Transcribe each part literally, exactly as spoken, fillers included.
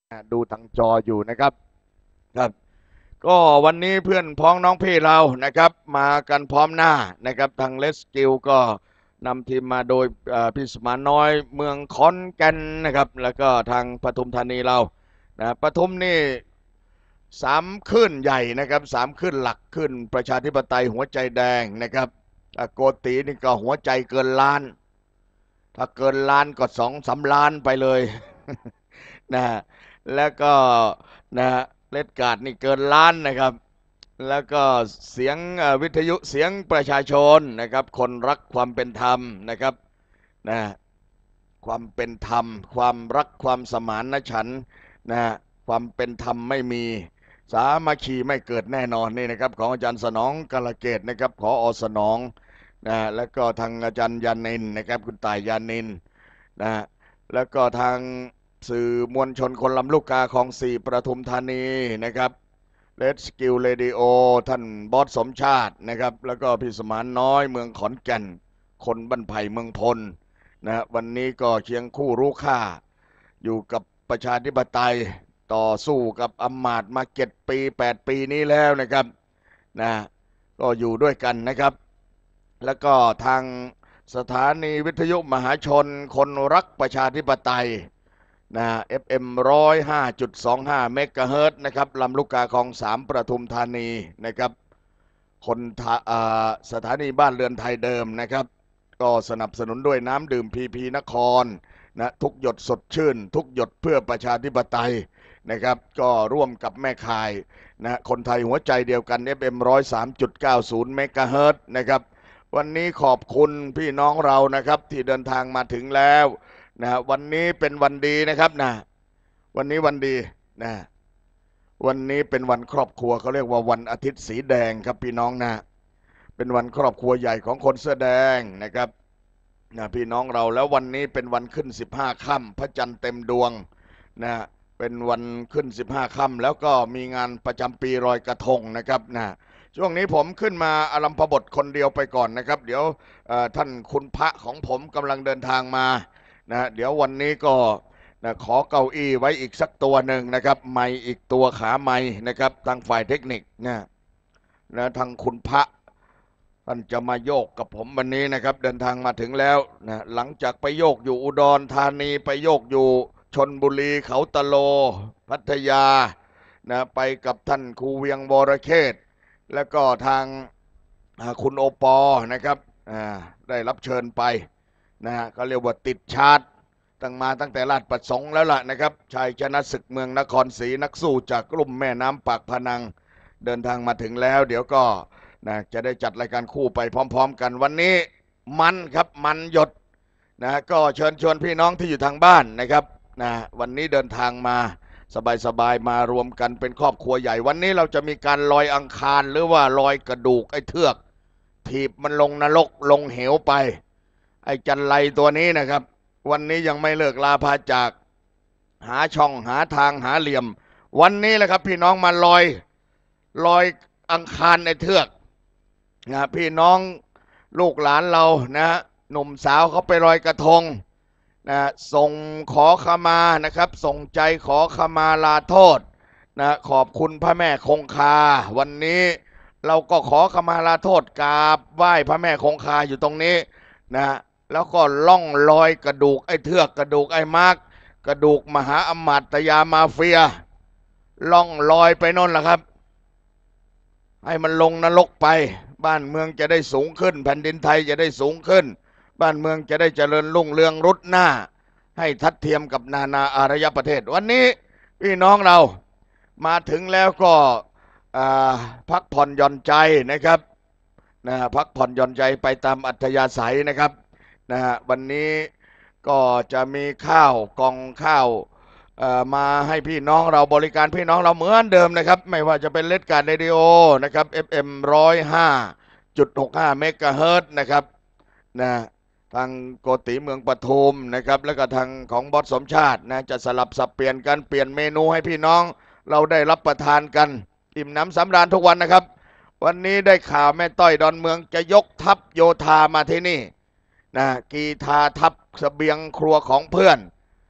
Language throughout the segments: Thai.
ดูทางจออยู่นะครับครับก็วันนี้เพื่อนพ้องน้องพี่เรานะครับมากันพร้อมหน้านะครับทางเลสกิลก็นำทีมมาโดยพี่สมานน้อยเมืองขอนแก่นนะครับแล้วก็ทางปทุมธานีเรานะปทุมนี่สามคลื่นใหญ่นะครับสามคลื่นหลักคลื่นประชาธิปไตยหัวใจแดงนะครับโกตีนี่ก็หัวใจเกินล้านถ้าเกินล้านก็สองสามล้านไปเลยนะแล้วก็นะเลดการ์ดนี่เกินล้านนะครับแล้วก็เสียงวิทยุเสียงประชาชนนะครับคนรักความเป็นธรรมนะครับนะความเป็นธรรมความรักความสมานฉันท์นะความเป็นธรรมไม่มีสามัคคีไม่เกิดแน่นอนนี่นะครับของอาจารย์สนองกาลเกตนะครับขออสนองนะแล้วก็ทางอาจารย์ยานินนะครับคุณต่ายยานินนะแล้วก็ทางสื่อมวลชนคนลำลูกกาของสี่ประทุมธานีนะครับเลดสกิลเรดิโอท่านบอสสมชาตินะครับแล้วก็พี่สมานน้อยเมืองขอนแก่นคนบ้านไผ่เมืองพลนะวันนี้ก็เคียงคู่รู้ค่าอยู่กับประชาธิปไตยต่อสู้กับอำมาตย์มาเจ็ดปีแปดปีนี้แล้วนะครับนะก็อยู่ด้วยกันนะครับแล้วก็ทางสถานีวิทยุมหาชนคนรักประชาธิปไตยนะ เอฟ เอ็ม ร้อยห้าจุดสองห้าเมกะเฮิรตซ์นะครับลำลูกกาคลองสามประทุมธานีนะครับคนสถานีบ้านเรือนไทยเดิมนะครับก็สนับสนุนด้วยน้ำดื่มพีพีนครนะทุกหยดสดชื่นทุกหยดเพื่อประชาธิปไตยนะครับก็ร่วมกับแม่ข่ายนะคนไทยหัวใจเดียวกัน เอฟ เอ็ม ร้อยสามจุดเก้าศูนย์เมกะเฮิรตซ์นะครับวันนี้ขอบคุณพี่น้องเรานะครับที่เดินทางมาถึงแล้วนะวันนี้เป็นวันดีนะครับนะวันนี้วันดีนะวันนี้เป็นวันครอบครัวเขาเรียกว่าวันอาทิตย์สีแดงครับพี่น้องนะเป็นวันครอบครัวใหญ่ของคนเสื้อแดงนะครับนะพี่น้องเราแล้ววันนี้เป็นวันขึ้นสิบห้าค่ำพระจันทร์เต็มดวงนะเป็นวันขึ้นสิบห้าค่ำแล้วก็มีงานประจำปีลอยกระทงนะครับนะช่วงนี้ผมขึ้นมาอารัมพบทคนเดียวไปก่อนนะครับเดี๋ยวท่านคุณพระของผมกำลังเดินทางมานะเดี๋ยววันนี้ก็นะขอเก้าอี้ไว้อีกสักตัวหนึ่งนะครับไม้อีกตัวขาไม้นะครับทางฝ่ายเทคนิคนะนะทางคุณพระท่านจะมาโยกกับผมวันนี้นะครับเดินทางมาถึงแล้วนะหลังจากไปโยกอยู่อุดรธานีไปโยกอยู่ชนบุรีเขาตะโลพัทยานะไปกับท่านครูเวียงบรเขตแล้วก็ทางคุณโอปอนะครับได้รับเชิญไปนะฮะเขาเรียกว่าติดชาร์จตั้งมาตั้งแต่ราชประสงค์แล้วล่ะนะครับชายชนะศึกเมืองนครศรีนักสู้จากกลุ่มแม่น้ำปากพนังเดินทางมาถึงแล้วเดี๋ยวก็นะจะได้จัดรายการคู่ไปพร้อมๆกันวันนี้มันครับมันหยดนะก็เชิญชวนพี่น้องที่อยู่ทางบ้านนะครับนะวันนี้เดินทางมาสบายๆมารวมกันเป็นครอบครัวใหญ่วันนี้เราจะมีการลอยอังคารหรือว่าลอยกระดูกไอ้เทือกถีบมันลงนรกลงเหวไปไอ้จันไรตัวนี้นะครับวันนี้ยังไม่เลิกลาพาจากหาช่องหาทางหาเหลี่ยมวันนี้แหละครับพี่น้องมาลอยลอยอังคารในเทือกนะพี่น้องลูกหลานเรานะหนุ่มสาวเขาไปลอยกระทงนะส่งขอขมานะครับส่งใจขอขมาลาโทษนะขอบคุณพระแม่คงคาวันนี้เราก็ขอขมาลาโทษกราบไหว้พระแม่คงคาอยู่ตรงนี้นะแล้วก็ล่องลอยกระดูกไอ้เทือกกระดูกไอ้มาร์กกระดูกมหาอมาตยามาเฟียล่องลอยไปนั่นแหละครับให้มันลงนรกไปบ้านเมืองจะได้สูงขึ้นแผ่นดินไทยจะได้สูงขึ้นบ้านเมืองจะได้เจริญรุ่งเรืองรุดหน้าให้ทัดเทียมกับนานาอารยประเทศวันนี้พี่น้องเรามาถึงแล้วก็พักผ่อนหย่อนใจนะครับนะพักผ่อนหย่อนใจไปตามอัธยาศัยนะครับนะวันนี้ก็จะมีข้าวกล่องข้าวมาให้พี่น้องเราบริการพี่น้องเราเหมือนเดิมนะครับไม่ว่าจะเป็นเลดการ์ดเรดิโอนะครับ เอฟ เอ็ม ร้อยห้าจุดหกห้าเมกะเฮิรตซ์นะครับนะทางโกติเมืองปทุมนะครับแล้วก็ทางของบอสสมชาตินะจะสลับสับเปลี่ยนกันเปลี่ยนเมนูให้พี่น้องเราได้รับประทานกันอิ่มน้ำสำราญทุกวันนะครับวันนี้ได้ข่าวแม่ต้อยดอนเมืองจะยกทัพโยธามาที่นี่นะกีทาทัพเสบียงครัวของเพื่อน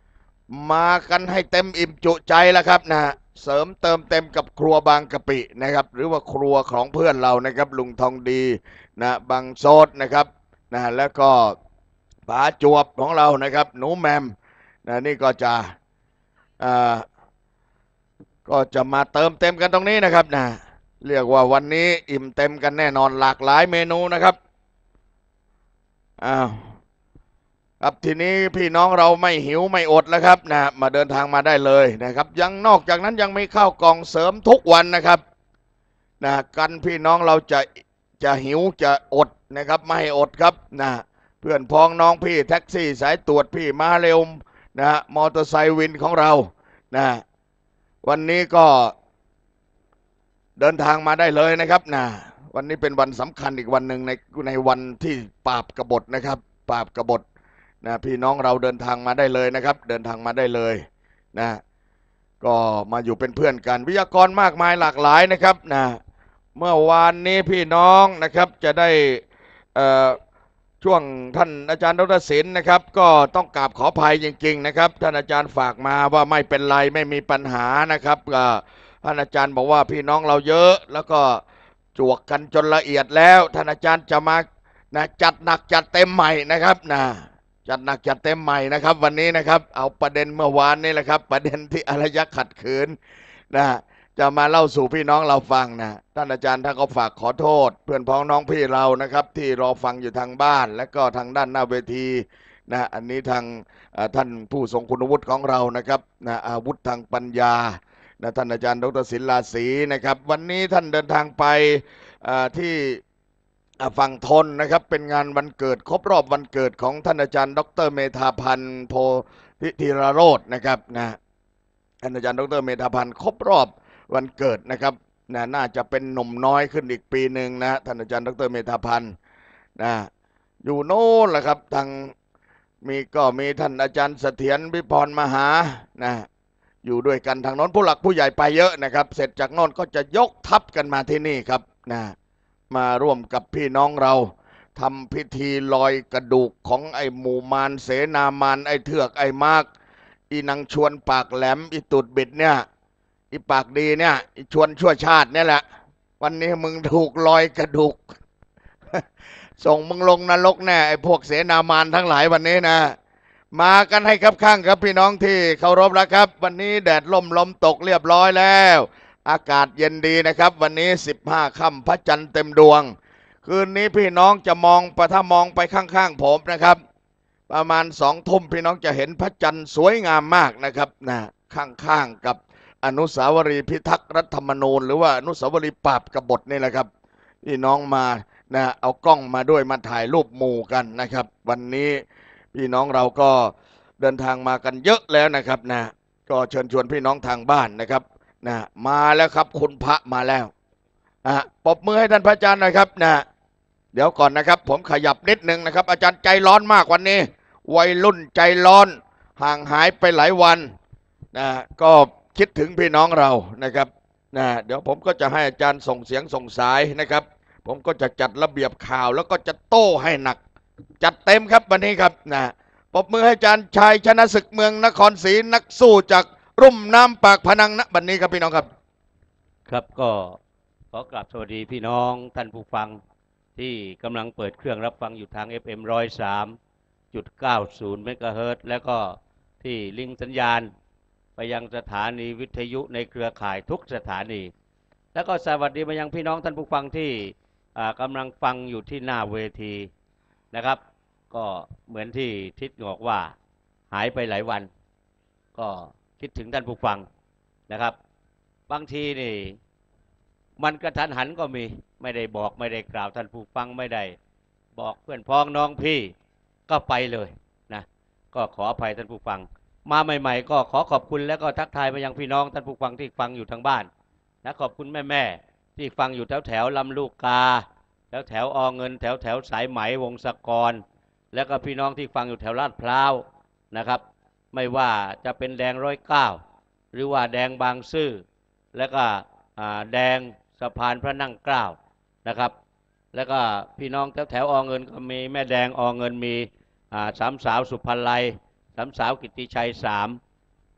มากันให้เต็มอิ่มจุใจแล้วครับนะเสริมเติมเต็มกับครัวบางกะปินะครับหรือว่าครัวของเพื่อนเรานะครับลุงทองดีนะบางโซดนะครับนะแล้วก็ป๋าจวบของเรานะครับหนูแมมนะนี่ก็จะอ่าก็จะมาเติมเต็มกันตรงนี้นะครับนะเรียกว่าวันนี้อิ่มเต็มกันแน่นอนหลากหลายเมนูนะครับอ้าวครับทีนี้พี่น้องเราไม่หิวไม่อดแล้วครับนะมาเดินทางมาได้เลยนะครับยังนอกจากนั้นยังมีข้าวกล่องเสริมทุกวันนะครับนะกันพี่น้องเราจะจะหิวจะอดนะครับไม่ให้อดครับนะเพื่อนพ้องน้องพี่แท็กซี่สายตรวจพี่มาเร็วนะมอเตอร์ไซค์วินของเรานะวันนี้ก็เดินทางมาได้เลยนะครับนะวันนี้เป็นวันสำคัญอีกวันหนึ่งในในวันที่ปราบกบฏนะครับปราบกบฏนะพี่น้องเราเดินทางมาได้เลยนะครับเดินทางมาได้เลยนะก็มาอยู่เป็นเพื่อนกันวิทยากรมากมายหลากหลายนะครับนะเมื่อวานนี้พี่น้องนะครับจะได้ช่วงท่านอาจารย์ดรศิลป์นะครับก็ต้องกราบขออภัยจริงๆนะครับท่านอาจารย์ฝากมาว่าไม่เป็นไรไม่มีปัญหานะครับท่านอาจารย์บอกว่าพี่น้องเราเยอะแล้วก็จวกกันจนละเอียดแล้วท่านอาจารย์จะมานะจัดหนักจัดเต็มใหม่นะครับนะจัดหนักจัดเต็มใหม่นะครับวันนี้นะครับเอาประเด็นเมื่อวานนี่แหละครับประเด็นที่อารยะขัดขืนนะจะมาเล่าสู่พี่น้องเราฟังนะท่านอาจารย์ท่านก็ฝากขอโทษเพื่อนพ้องน้องพี่เรานะครับที่รอฟังอยู่ทางบ้านและก็ทางด้านหน้าเวทีนะอันนี้ทางท่านผู้ทรงคุณวุฒิของเรานะครับนะอาวุธทางปัญญานะท่านอาจารย์ดรศิลาศรีนะครับวันนี้ท่านเดินทางไปที่ฝั่งทนนะครับเป็นงานวันเกิดครบรอบวันเกิดของท่านอาจารย์ดรเมธาพันธ์โพธิธีรโรจน์นะครับนะท่านอาจารย์ดรเมธาพันธ์ครบรอบวันเกิดนะครับนะน่าจะเป็นหนุ่มน้อยขึ้นอีกปีหนึ่งนะท่านอาจารย์ดรเมธาพันธ์นะอยู่โน่นแหละครับทางมีก็มีท่านอาจารย์เสถียรวิพรมหานะอยู่ด้วยกันทางโน้นผู้หลักผู้ใหญ่ไปเยอะนะครับเสร็จจากโน้นก็จะยกทัพกันมาที่นี่ครับนะมาร่วมกับพี่น้องเราทำพิธีลอยกระดูกของไอ้หมู่มารเสนามารไอ้เถือกไอ้มากอีนางชวนปากแหลมอีตุดบิดเนี่ยอีปากดีเนี่ยอีชวนชั่วชาติเนี่ยแหละวันนี้มึงถูกลอยกระดูก ส่งมึงลงนรกแน่ไอ้พวกเสนามารทั้งหลายวันนี้นะมากันให้ครับข้างครับพี่น้องที่เคารพแล้วครับวันนี้แดดล่มลมตกเรียบร้อยแล้วอากาศเย็นดีนะครับวันนี้สิบห้าค่ำพระจันทร์เต็มดวงคืนนี้พี่น้องจะมองไปถ้ามองไปข้างๆผมนะครับประมาณสองทุ่มพี่น้องจะเห็นพระจันทร์สวยงามมากนะครับนะข้างๆกับอนุสาวรีย์พิทักษ์รัฐธรรมนูญหรือว่าอนุสาวรีย์ปราบกบฏนี่แหละครับพี่น้องมานะเอากล้องมาด้วยมาถ่ายรูปหมู่กันนะครับวันนี้พี่น้องเราก็เดินทางมากันเยอะแล้วนะครับนะก็เชิญชวนพี่น้องทางบ้านนะครับนะมาแล้วครับคุณพระมาแล้วอ่ะปรบมือให้ท่านพระอาจารย์หน่อยครับนะเดี๋ยวก่อนนะครับผมขยับนิดนึงนะครับอาจารย์ใจร้อนมากวันนี้วัยรุ่นใจร้อนห่างหายไปหลายวันนะก็คิดถึงพี่น้องเรานะครับนะเดี๋ยวผมก็จะให้อาจารย์ส่งเสียงส่งสายนะครับผมก็จะจัดระเบียบข่าวแล้วก็จะโต้ให้หนักจัดเต็มครับวันนี้ครับนะปรบมือให้อาจารย์ชายชนะศึกเมืองนครศรีนักสู้จากรุ่มน้ำปากพนังณบัดนี้ครับพี่น้องครับครับก็ขอกราบสวัสดีพี่น้องท่านผู้ฟังที่กำลังเปิดเครื่องรับฟังอยู่ทาง เอฟ เอ็ม หนึ่งศูนย์สามจุดเก้าศูนย์ เมกะเฮิรตซ์แล้วก็ที่ลิงก์สัญญาณไปยังสถานีวิทยุในเครือข่ายทุกสถานีแล้วก็สวัสดีมายังพี่น้องท่านผู้ฟังที่กำลังฟังอยู่ที่หน้าเวทีนะครับก็เหมือนที่ทิศบอกว่าหายไปหลายวันก็คิดถึงท่านผู้ฟังนะครับบางทีนี่มันกระทันหันก็มีไม่ได้บอกไม่ได้กล่าวท่านผู้ฟังไม่ได้บอกเพื่อนพ้องน้องพี่ก็ไปเลยนะก็ขออภัยท่านผู้ฟังมาใหม่ๆก็ขอขอบคุณและก็ทักทายไปยังพี่น้องท่านผู้ฟังที่ฟังอยู่ทางบ้านนะขอบคุณแม่ๆที่ฟังอยู่แถวแถวลำลูกกาแถวแถวอเงินแถวแถวสายไหมวงศกรแล้วก็พี่น้องที่ฟังอยู่แถวลาดพร้าวนะครับไม่ว่าจะเป็นแดงร้อยเก้าหรือว่าแดงบางซื่อแล้วก็แดงสะพานพระนั่งเกล้านะครับแล้วก็พี่น้องแถวแถวอเงินก็มีแม่แดงอเงินมีสามสาวสุภาลัยสามสาวกิตติชัยสาม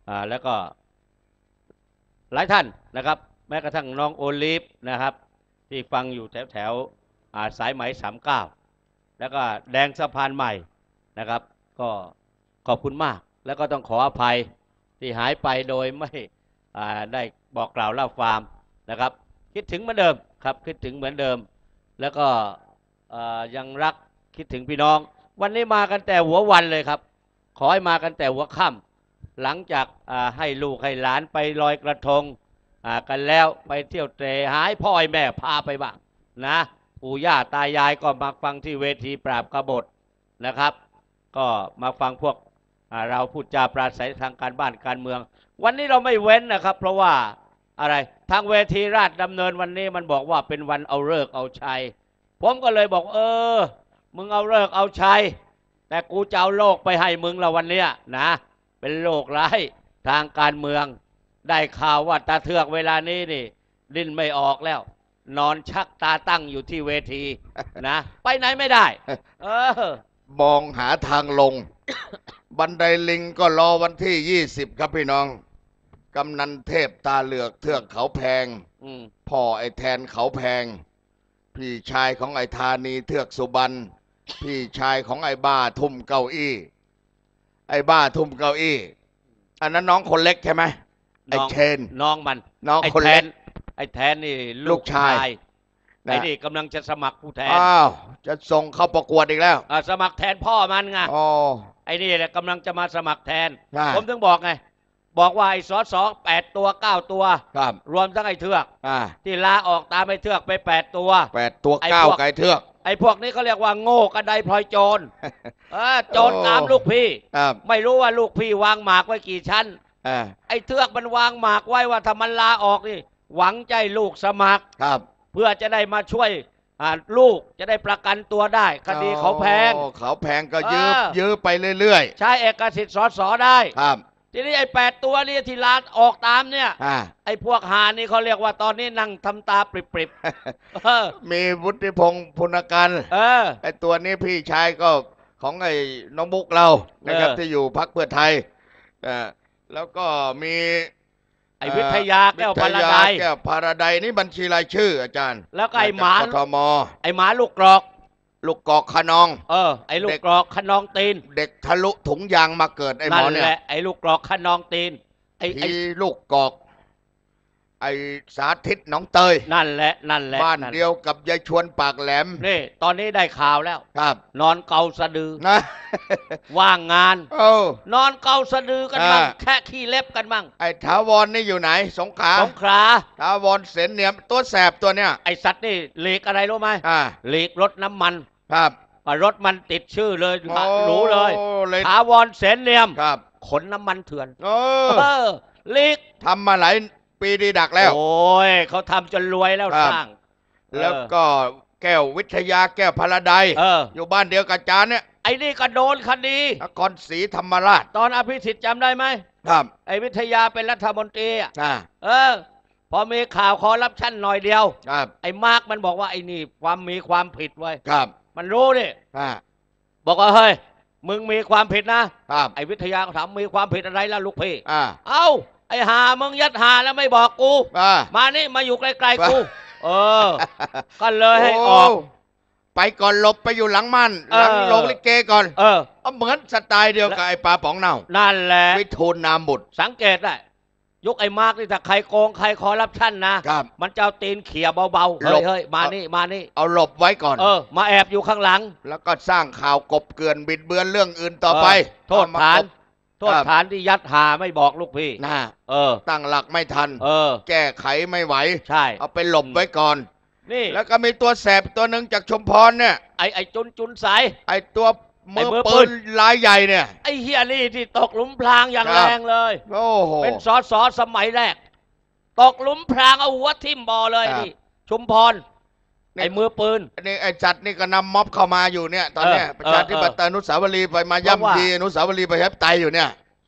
อ่าแล้วก็หลายท่านนะครับแม้กระทั่งน้องโอลิฟนะครับที่ฟังอยู่แถวแถวอ่าสายไหมสามเก้าแล้วก็แดงสะพานใหม่นะครับก็ขอบคุณมากแล้วก็ต้องขออภัยที่หายไปโดยไม่อ่าได้บอกกล่าวเล่าความนะครับคิดถึงเหมือนเดิมครับคิดถึงเหมือนเดิมแล้วก็ยังรักคิดถึงพี่น้องวันนี้มากันแต่หัววันเลยครับขอให้มากันแต่หัวค่ำหลังจากให้ลูกให้หลานไปลอยกระทงกันแล้วไปเที่ยวเตะหายพ่อแม่พาไปบ้างนะปู่ย่าตายายก็มาฟังที่เวทีปราบกบฏนะครับก็มาฟังพวกเราพูดจาปราศัยทางการบ้านการเมืองวันนี้เราไม่เว้นนะครับเพราะว่าอะไรทางเวทีราชดำเนินวันนี้มันบอกว่าเป็นวันเอาฤกษ์เอาชัยผมก็เลยบอกเออมึงเอาฤกษ์เอาชัยแต่กูจะเอาโลกไปให้มึงละวันเนี้ยนะเป็นโลกร้ายทางการเมืองได้ข่าวว่าตาเทือกเวลานี้นี่ดิ้นไม่ออกแล้วนอนชักตาตั้งอยู่ที่เวทีนะไปไหนไม่ได้เออมองหาทางลง บันไดลิงก็รอวันที่ยี่สิบครับพี่น้องกำนันเทพตาเหลือกเทือกเขาแพงพ่อไอ้แทนเขาแพงพี่ชายของไอ้ธานีเทือกสุบรรณพี่ชายของไอ้บ้าทุ่มเก้าอี้ไอ้บ้าทุ่มเก้าอี้อันนั้นน้องคนเล็กใช่ไหมไอ้เชนน้องมันน้องคนเล็กไอ้แทนนี่ลูกชายไอ้นี่กำลังจะสมัครผู้แทนอ้าวจะส่งเข้าประกวดอีกแล้วสมัครแทนพ่อมันไงอ๋อไอ้นี่แหละกำลังจะมาสมัครแทนผมถึงบอกไงบอกว่าไอ้สอสอแปดตัวเก้าตัวรวมทั้งไอ้เทือกที่ลาออกตามไอ้เทือกไปแปดตัวแปดตัวเก้าไก่เทือกไอ้พวกนี้เขาเรียกว่าโง่กระไดพลอยโจรโจรตามลูกพี่ไม่รู้ว่าลูกพี่วางหมากไว้กี่ชั้นไอ้เทือกมันวางหมากไว้ว่าถ้ามันลาออกนี่หวังใจลูกสมัครเพื่อจะได้มาช่วยลูกจะได้ประกันตัวได้คดีเขาแพงเขาแพงก็ยืมยืมไปเรื่อยๆใช้เอกสิทธิ์สสได้ทีนี้ไอ้แปดตัวนี่ที่ลาออกตามเนี่ยไอ้พวกหานี่เขาเรียกว่าตอนนี้นั่งทำตาปริบๆมีวุฒิพงศ์พุนกันไอ้ตัวนี้พี่ชายก็ของไอ้น้องบุกเรานะครับที่อยู่พรรคเพื่อไทยแล้วก็มีไอ้วิทยาแก้วพาราไดแก้วพาราไดนี่บัญชีรายชื่ออาจารย์แล้วก็ไอ้หมากทมไอ้หมาลูกกรอกลูกกอกขนองเออไอ้ลูกกรอกขนองตีนเด็กทะลุถุงยางมาเกิดไอ้หมอเนี่ยไอ้ลูกกรอกขนองตีนไอ้ไอ้ลูกกอกไอ้สาธิตน้องเตยนั่นแหละนั่นแหละบ้านเดียวกับยายชวนปากแหลมนี่ตอนนี้ได้ข่าวแล้วครับนอนเกาสะดือนะว่างงานเออนอนเกาสะดือกันบ้างแค่ขี้เล็บกันบ้างไอ้ถาวรนี่อยู่ไหนสงขลาสงขลาถาวรเสนเนียมตัวแสบตัวเนี้ยไอ้สัตว์นี่หลีกอะไรรู้ไหมหลีกรถน้ำมันครับรถมันติดชื่อเลยรู้เลยถาวรเสนเนียมขนน้ำมันเถื่อนเออลีกทำมาหลายปีดีดักแล้วโอ้ยเขาทำจนรวยแล้วสร้างแล้วก็แก้ววิทยาแก้วพาราไดอยู่บ้านเดียวกับจานเนี่ยไอ้นี่ก็โดนคดีนครศรีธรรมราชตอนอภิสิทธิ์จำได้ไหมครับไอ้วิทยาเป็นรัฐมนตรีอ่ะเออพอมีข่าวคอร์รัปชันหน่อยเดียวไอ้มาร์กมันบอกว่าไอ้นี่ความมีความผิดไว้ครับมันรู้ดิบอกว่าเฮ้ยมึงมีความผิดนะครับไอ้วิทยาถามมีความผิดอะไรล่ะลูกพี่เอ้าไอ้หามึงยัดหาแล้วไม่บอกกูมานี่มาอยู่ไกลๆกูเออก็เลยให้ออกไปก่อนหลบไปอยู่หลังม่านหลังโรงลิเกก่อนเออเหมือนสไตล์เดียวกับไอ้ปลาป๋องเน่านั่นแหละวิทูลนามบุตรสังเกตได้ยุคไอ้มาร์กนี่ถ้าใครโกงใครคอร์รัปชันนะมันจะเอาตีนเขี่ยเบาๆเฮ้ยเฮ้ยมานี่มานี่เอาหลบไว้ก่อนเออมาแอบอยู่ข้างหลังแล้วก็สร้างข่าวกบเกลื่อนบิดเบือนเรื่องอื่นต่อไปโทษฐานโทษฐานที่ยัดหาไม่บอกลูกพี่นะเออตั้งหลักไม่ทันเออแก้ไขไม่ไหวใช่เอาไปหลบไว้ก่อนนี่แล้วก็มีตัวแสบตัวหนึ่งจากชุมพรเนี่ยไอ้ไอ้จุนจุนใสไอ้ตัวมือปืนลายใหญ่เนี่ยไอ้เฮียนี่ที่ตกหลุมพรางอย่างแรงเลยโอ้โหเป็นสสสมัยแรกตกหลุมพรางเอาหัวทิ่มบ่อเลยนี่ชุมพรไอ้มือปืนนี่ไอ้จัดนี่ก็นำม็อบเข้ามาอยู่เนี่ยตอนเนี้ยประชาธิปไตยอนุสาวรีย์ไปมาย่ำยีอนุสาวรีย์ประชาธิปไตยอยู่เนี่ย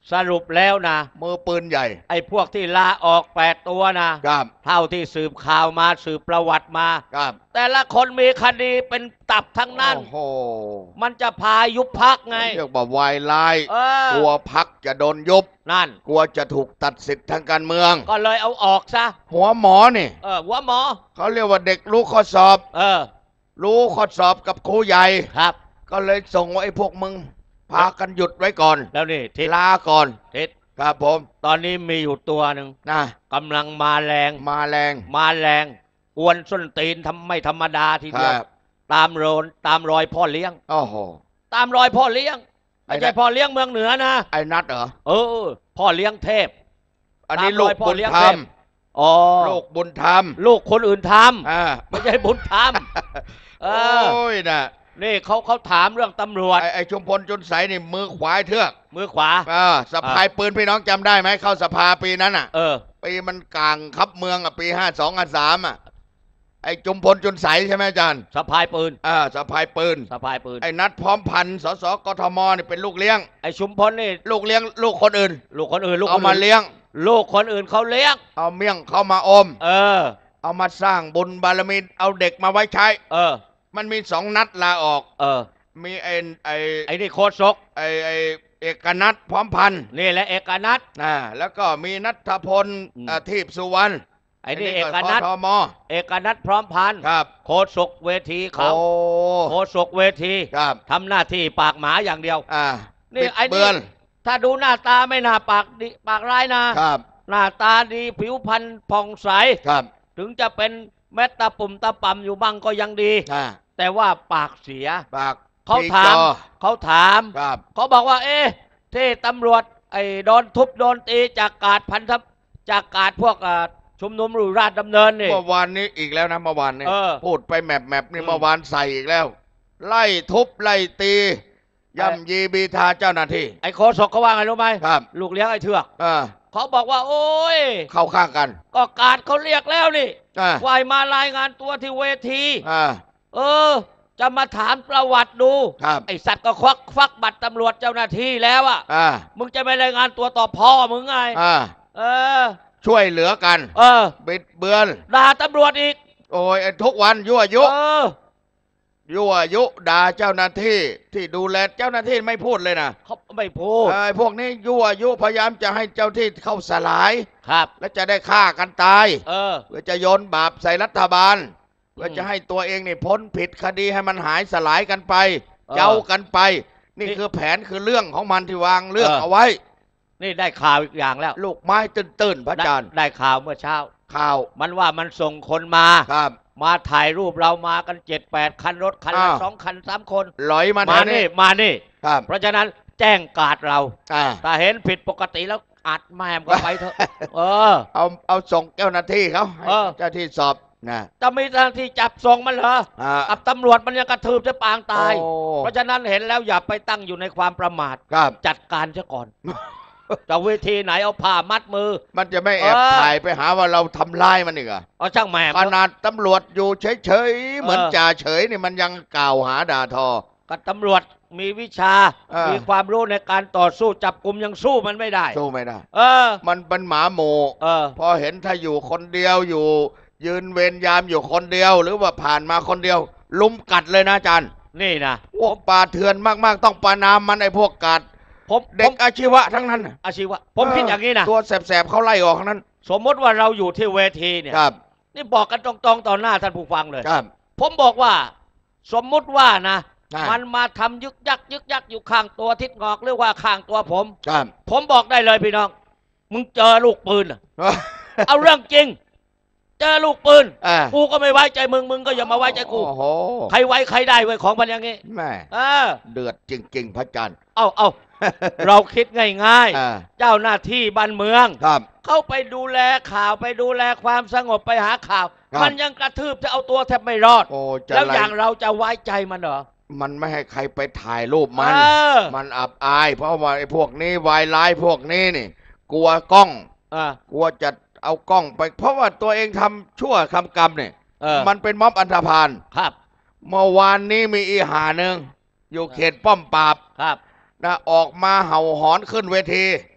สรุปแล้วนะมือปืนใหญ่ไอ้พวกที่ลาออกแปดตัวนะครับ เท่าที่สืบข่าวมาสืบประวัติมาครับแต่ละคนมีคดีเป็นตับทั้งนั้นโอ้โหมันจะพายุบพักไงเรียกว่าวายร้ายเออกลัวพักจะโดนยุบนั่นกลัวจะถูกตัดสิทธิ์ทางการเมืองก็เลยเอาออกซะหัวหมอนี่เออหัวหมอเขาเรียกว่าเด็กรู้ข้อสอบเออรู้ข้อสอบกับครูใหญ่ครับก็เลยส่งว่าไอ้พวกมึง พากันหยุดไว้ก่อนแล้วนี่ทิศลาก่อนทิศครับผมตอนนี้มีอยู่ตัวหนึ่งนะกำลังมาแรงมาแรงมาแรงอวนส้นตีนทำไม่ธรรมดาทีคเดียวรับตามโรนตามรอยพ่อเลี้ยงโอ้โหตามรอยพ่อเลี้ยงไอ้ไม่นั่ใช่นพ่อเลี้ยงเมืองเหนือนะไอ้นัดเหรอเออ พ่อเลี้ยงเทพอันนี้ตามรลูอก ยพ่อบุญเลี้ยงธรเทรพมอ๋อลูกบุญธรรมลูกคนอื่นทอ่าำไม่ใช่บุญธรรมเออโอ้ยนะนี่เขาเขาถามเรื่องตำรวจไอ้ไอ้ชุมพลจุนใสนี่มือขวาเทือกมือขวาอ่าสะพายปืนพี่น้องจำได้ไหมเข้าสภาปีนั้นอ่ะเออปีมันกลางคับเมืองอ่ะปีห้าสองห้าสามอ่ะไอ้จุมพลจุนใสใช่ไหมอาจารย์สะพายปืนอ่าสะพายปืนสะพายปืนไอ้นัดพร้อมพันธ์สสกทมนี่เป็นลูกเลี้ยงไอ้ชุมพลนี่ลูกเลี้ยงลูกคนอื่นลูกคนอื่นลูกเอาคนมาอื่นเลี้ยงลูกคนอื่นเขาเลี้ยงเอาเมี่ยงเข้ามาอมเออเอามาสร้างบุญบารมีเอาเด็กมาไว้ใช้เออมันมีสองนัดลาออกเออมีไอ้ไอ้ไอ้นี่โคตรศกไอ้ไอ้เอกนัทพร้อมพันธ์นี่แหละเอกนัทนะแล้วก็มีนัทพลอืมเอ่อทีพสุวรรณไอ้นี่เอนี่กนัททมเอกนัทพร้อมพันธ์ครับโคตรศกเวทีเขาโอ้โคตรศกเวทีครับทำหน้าที่ปากหมาอย่างเดียวอ่านี่บิดไอ้นี่เบือนถ้าดูหน้าตาไม่น่าปากดีปากร้ายนะครับหน้าตาดีผิวพรรณผ่องใสครับถึงจะเป็นเม็ดตาปุ่มตาป่ำอยู่บ้างก็ยังดีอ่าแต่ว่าปากเสียปากเขาปีถามจอเขาถามครับเขาบอกว่า เอ๊ะที่ตำรวจไอ้โดนทุบโดนตีจากกาดพันธะจากกาดพวกอ่าชุมนุมหรือราชดำเนินนี่เมื่อวานนี้อีกแล้วนะเมื่อวานนี้เออพูดไปแมปแมปนี่อืมเมื่อวานใส่อีกแล้ว ไล่ทุบไล่ตีย่ำยีบีทาเจ้าหน้าที่ไอ้โคศกเขาว่าไงรู้ไหมครับลูกเลี้ยงไอ้เทือกอ่าเขาบอกว่า โอ้ยเข้าข้างกันก็กาดเขาเรียกแล้วนี่อ่าวายมารายงานตัวที่เวทีอ่าเออ จะมาถามประวัติดูครับไอ้สัตว์ก็ควักฟักบัตรตำรวจเจ้าหน้าที่แล้วอะอ่ามึงจะไม่รายงานตัวต่อพ่อมึงไงอ่าเออช่วยเหลือกันเออบิดเบือนด่าตำรวจอีกโอ้ยไอ้ทุกวันยั่วยุเออยั่วยุด่าเจ้าหน้าที่ที่ดูแลเจ้าหน้าที่ไม่พูดเลยนะเขาไม่พูดไอ้พวกนี้ยั่วยุพยายามจะให้เจ้าที่เข้าสลายครับและจะได้ฆ่ากันตายเออเพื่อจะโยนบาปใส่รัฐบาล เพื่อจะให้ตัวเองนี่พ้นผิดคดีให้มันหายสลายกันไปเออเจ้ากันไป นี่นี่คือแผนคือเรื่องของมันที่วางเรื่องเออเอาไว้นี่ได้ข่าวอีกอย่างแล้วลูกไม้ตื้นๆพระอาจารย์ได้ได้ข่าวเมื่อเช้าข่าวมันว่ามันส่งคนมาครับมาถ่ายรูปเรามากันเจ็ดแปดคันรถคันละอ้าวสองคันสามคนลอยมาแถมาวนี้นี่มานี่ครับเพราะฉะนั้นแจ้งการดเราอ่าถ้าเห็นผิดปกติแล้วอัดแม่มก็ไปเถอะ เออเอาเอาส่งเจ้าหน้าที่เขาให้เออเจ้าที่สอบนะจะมีทางที่จับส่งมันเหรออ่ากับตำรวจมันยังกระทืบจะปางตายโอ้เพราะฉะนั้นเห็นแล้วอย่าไปตั้งอยู่ในความประมาทครับจัดการซะก่อน จะเวทีไหนเอาผ้ามัดมือมันจะไม่แอบเออถ่ายไปหาว่าเราทำร้ายมันอีกเหรอเอาช่างแหม่มขนาดตำรวจอยู่เฉยๆเหมือนเออจ่าเฉยนี่มันยังกล่าวหาด่าทอกับตำรวจมีวิชาเออมีความรู้ในการต่อสู้จับกลุ่มยังสู้มันไม่ได้สู้ไม่ได้เออมันเป็นหมาหมูเออพอเห็นถ้าอยู่คนเดียวอยู่ ยืนเวรยามอยู่คนเดียว หรือว่าผ่านมาคนเดียว ลุมกัดเลยนะอาจารย์นี่นะพวกป่าเถื่อนมากๆ ต้องประนามมันไอ้พวกกัดผมเด็ผกมอาชีวะทั้งนั้นน่ะอาชีวะผมคิดอย่างนี้นะตัวแสบๆเขาไล่ออกทั้งนั้นสมมติว่าเราอยู่ที่เวทีเนี่ยครับนี่บอกกันตรงๆต่อหน้าท่านผู้ฟังเลยครับผมบอกว่า สมมุติว่านะอ่ามัมันมาทำยึกยักยึกยักอยู่ข้างตัวทิศงอกหรือว่าข้างตัวผมครับผมบอกได้เลยพี่น้อง มึงเจอลูกปืนเหรอ เอาเรื่องจริง เจอลูกปืนอ่ากูก็ไม่ไว้ใจมึง มึงก็อย่ามาไว้ใจกูโอ้โหใครไว้ใครได้ไว้ยของมันอย่างงี้แม่เออเดือดจริง ๆ พระอาจารย์เอาเอา เราคิดง่ายอ่าๆ เจ้าหน้าที่บ้านเมืองครับเข้าไปดูแลข่าวไปดูแลความสงบไปหาข่าวครับมันยังกระทืบจะเอาตัวแทบไม่รอดโอ้จะแล้วไล่อย่างเราจะไว้ใจมันเหรอมันไม่ให้ใครไปถ่ายรูปมันเออมันอับอาย เพราะว่าไอ้พวกนี้วายร้ายพวกนี้นี่ กลัวกล้องอ่ากลัวจะเอากล้องไป เพราะว่าตัวเองทำชั่วทำกรรมเนี่ยเออมันเป็นม็อบอันธพาลครับเมื่อวานนี้มีอีหาหนึ่งอยู่เขตป้อมปราบครับนะออกมาเห่าหอนขึ้นเวทีเ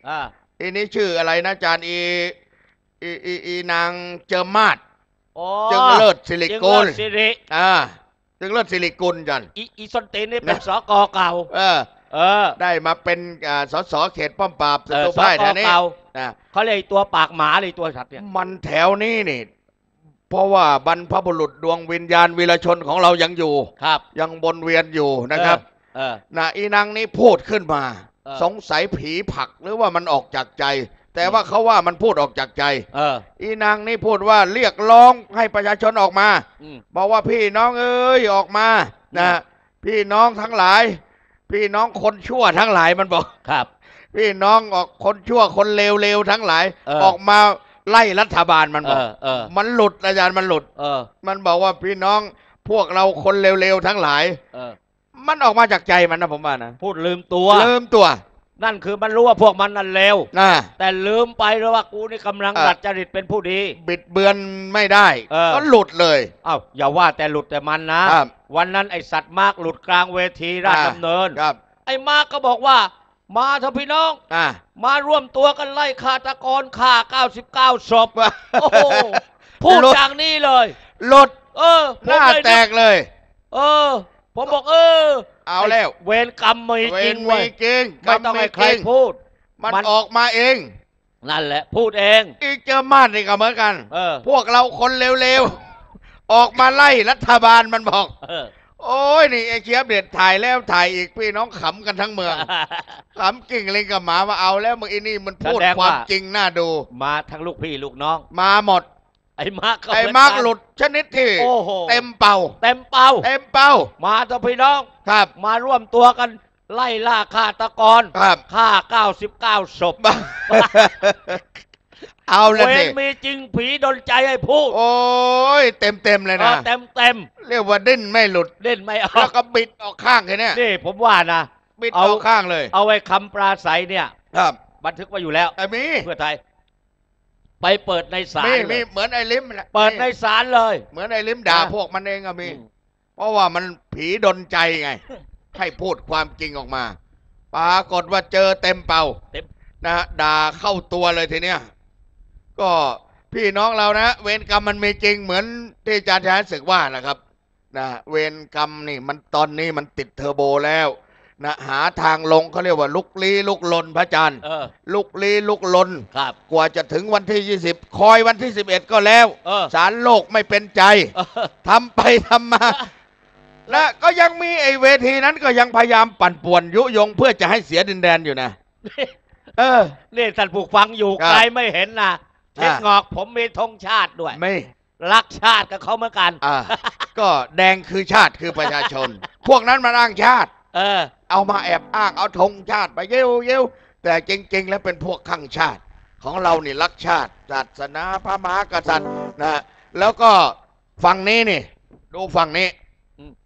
อ่าอีนี้ชื่ออะไรนะอาจารย์อีอีอีอีนางเจิมมาศโอ้จึงเลิศสิริจึงกุเลิลศสิริอ่าจึงเลิศสิริกุลจันอีอีส้นตีนนี่เป็นสกเก่าเออเออได้มาเป็นอ่าสสเขตป้อมปราบศัเออตรูสพ่ายกแถวนี้เก่านะเขาเลยตัวปากหมาเลยตัวสัตว์เนี่ยมันแถวนี้นี่ เพราะว่าบรรพบุรุษดวงวิญญาณวีรชนของเรายังอยู่ครับยังวนเวียนอยู่นะครับเออนะอีนางนี้พูดขึ้นมาเออสงสัยผีผลักหรือว่ามันออกจากใจ แต่ว่าเขาว่ามันพูดออกจากใจเอออีนางนี่พูดว่าเรียกร้องให้ประชาชนออกมาอืมบอกว่าพี่น้องเอ้ยออกมานะพี่น้องทั้งหลาย พี่น้องคนชั่วทั้งหลายมันบอกครับพี่น้องออกคนชั่วคนเลวๆทั้งหลายเออออกมาไล่รัฐบาลมันเอบอกอเออมันหลุดอาจารย์มันหลุดเออมันบอกว่าพี่น้องพวกเราคนเร็วๆทั้งหลายเออมันออกมาจากใจมันนะผมว่านะพูดลืมตัวลืมตัวนั่นคือมันรู้ว่าพวกมันนั่นเลวนะแต่ลืมไปแล้วว่ากูนี่กำลังเออดัดจริตเป็นผู้ดีบิดเบือนไม่ได้เออก็หลุดเลยเอ้าอย่าว่าแต่หลุดแต่มันนะครับวันนั้นไอสัตว์มากหลุดกลางเวทีราชอ่าดำเนินครับไอ้มากก็บอกว่า มาเถอะพี่น้องอ่ามาร่วมตัวกันไล่ฆาตกรฆ่าเก้าสิบเก้าศพ โอ้โห พูดหลุดอย่างนี้เลยหลุดเออหน้าผมเลยแตกเลยเออ ผมบอกเออเอาแล้วไเวรกรรมมีเวจริรงเว้มียจริงไม่ต้องให้ใครกรรมมีจงพูดมันมันออกมาเองนั่นแหละ พูดเองอีกเจอมาดนี่ก็เหมือนกันเออพวกเราคนเร็วๆ ออกมาไล่รัฐบาลมันบอกเออโอ้ยนี่ไอ้เชียบเด็ดถ่ายแล้วถ่ายอีกพี่น้องขำกันทั้งเมือง ขำกิ่งลิงกับหมามาเอาแล้วมึงอีนี่มันพูดแสดงความว่าจริงน่าดูมาทั้งลูกพี่ลูกน้องมาหมดไอ้มาร์กก็ไอ้เหนนมาร์กหลุดชนิดที่โอ้โหเต็มเป่าเต็มเป้าเต็มเป่ามาเถอะพี่น้องครับมาร่วมตัวกันไล่ล่าฆาตกรครับฆ่าเก้าสิบเก้าศพเอาละเวสิรมีจริงผีดนใจให้พูดโอ้ยเต็มเต็มๆเลยนะเต็มเต็มเรียกว่าดิ้นไม่หลุดๆเล่นไม่อแล้อวกก็บิดออกข้างแค่เนี้ยนี่ผมว่านะบิดเอาออกข้างเลยเอาไว้คำปราศัยเนี่ยครับบันทึกไว้อยู่แล้วไอ้มีเพื่อไทย ไปเปิดในศาลมีเลมียเหมือนไอ้ลิมแหละเปิดในศาลเลยเหมือนไอ้ลิมด่าอ่ะพวกมันเองอะมีอืมเพราะว่ามันผีดนใจไง ให้พูดความจริงออกมา ปรากฏว่าเจอเต็มเป่าเต็มนะฮะด่าเข้าตัวเลยทีเนี้ย ก็พี่น้องเรานะ เวรกรรมมันมีจริงเหมือนที่อาจารย์ชายศึกว่านะครับนะเวรกรรมนี่มันตอนนี้มันติดเทอร์โบแล้วนะหาทางลงเขาเรียกว่าลุกลี้ลุกลนพระอาจารย์เออลุกลี้ลุกลนครับกว่าจะถึงวันที่ยี่สิบคอยวันที่สิบเอ็ดก็แล้วเออสารโลกไม่เป็นใจเออทำไปทำมา และก็ยังมีไอ้เวทีนั้นก็ยังพยายามปั่นป่วนยุยงเพื่อจะให้เสียดินแดนอยู่นะ เออนี่ท่านผู้ฟังอยู่ครับไกลไม่เห็นนะเช็ดอ่ะงอกผมมีธงชาติด้วยไม่รักชาติกับเขาเหมือนกันอ่า ก็แดงคือชาติคือประชาชน พวกนั้นมาอ้างชาติเออเอามาแอบอ้างเอาธงชาติไปเย้วเย้วแต่จริง ๆ แล้วเป็นพวกข้างชาติ ของเรานี่รักชาติศาสนาพระมหากษัตริย์นะแล้วก็ฝั่งนี้นี่ ดูฝั่งนี้อืม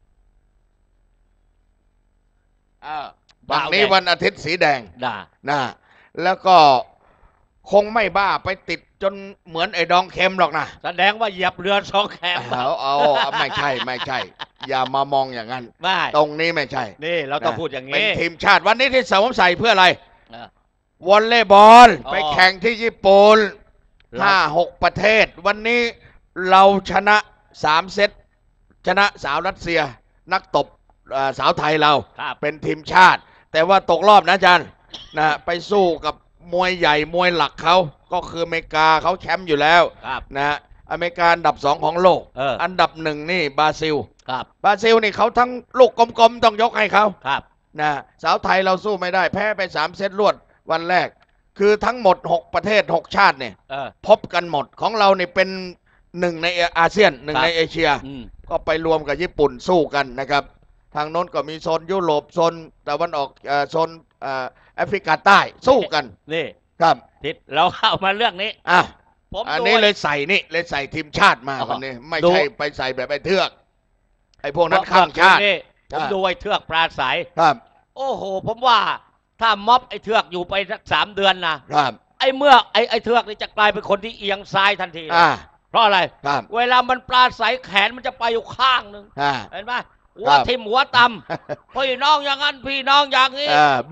อ่าฝั่งนี้บ้าแดงวันอาทิตย์สีแดงด่านะแล้วก็คงไม่บ้าไปติดจนเหมือนไอ้ดองเค็มหรอกนะแสดงว่าเหยียบเรือสองแคมเอาเอาเอาไม่ใช่ไม่ใช่ อย่ามามองอย่างนั้นไม่ตรงนี้ไม่ใช่นี่เราต้องนะพูดอย่างเป็นนี้ทีมชาติวันนี้ที่สวมใส่เพื่ออะไรเออวอลเลย์บอลอ๋อไปแข่งที่ญี่ปุ่นเราห้าหกประเทศ วันนี้เราชนะสามเซตชนะสาวรัสเซีย นักตบเอ่อสาวไทยเราครับเป็นทีมชาติ แต่ว่าตกรอบนะอาจารย์นะไปสู้กับมวยใหญ่มวยหลักเขาก็คืออเมริกาเขาแชมป์อยู่แล้วครับนะอเมริกาอันดับสองของโลกเอออันดับหนึ่งนี่บราซิลครับบราซิลนี่เขาทั้งลูกกลมๆต้องยกให้เขาครับนะสาวไทยเราสู้ไม่ได้แพ้ไปสามเซตรวดวันแรก คือทั้งหมดหกประเทศหกชาติเนี่ยเออพบกันหมดของเราเนี่ยเป็นหนึ่งในอาเซียนหนึ่งครับในเอเชียอืมก็ไปรวมกับญี่ปุ่นสู้กันนะครับ ทางโน้นก็มีโซนยุโรปโซนตะวันออกเอ่อโซนเอ่อแอฟริกาใต้สู้กันนี่ครับทิศเราเข้ามาเรื่องนี้อ่ะผมอันดูนี้เลยใส่นี่เลยใส่ทีมชาติมาอ๋อวันนี้ ไม่ดูใช่ไปใส่แบบไอ้เทือกไอ้พวกนั้นเมื่ข้างอคืนชาตินี่ผมอ่าดูไอ้เทือกปราศัยครับโอ้โห ผมว่าถ้าม็อบไอ้เทือกอยู่ไปสักสามเดือนนะครับ ไอ้เมื่อไอ้ไอ้เทือกนี่จะกลายเป็นคนที่เอียงซ้ายทันทีเลยอ่าเพราะอะไรครับเวลามันปราศัยแขนมันจะไปอยู่ข้างหนึ่งอ่าเห็นไหมหัคว รับทิ่มหัวตำพี่น้องอย่างนั้นพี่น้องอย่างนี้อ่าบิด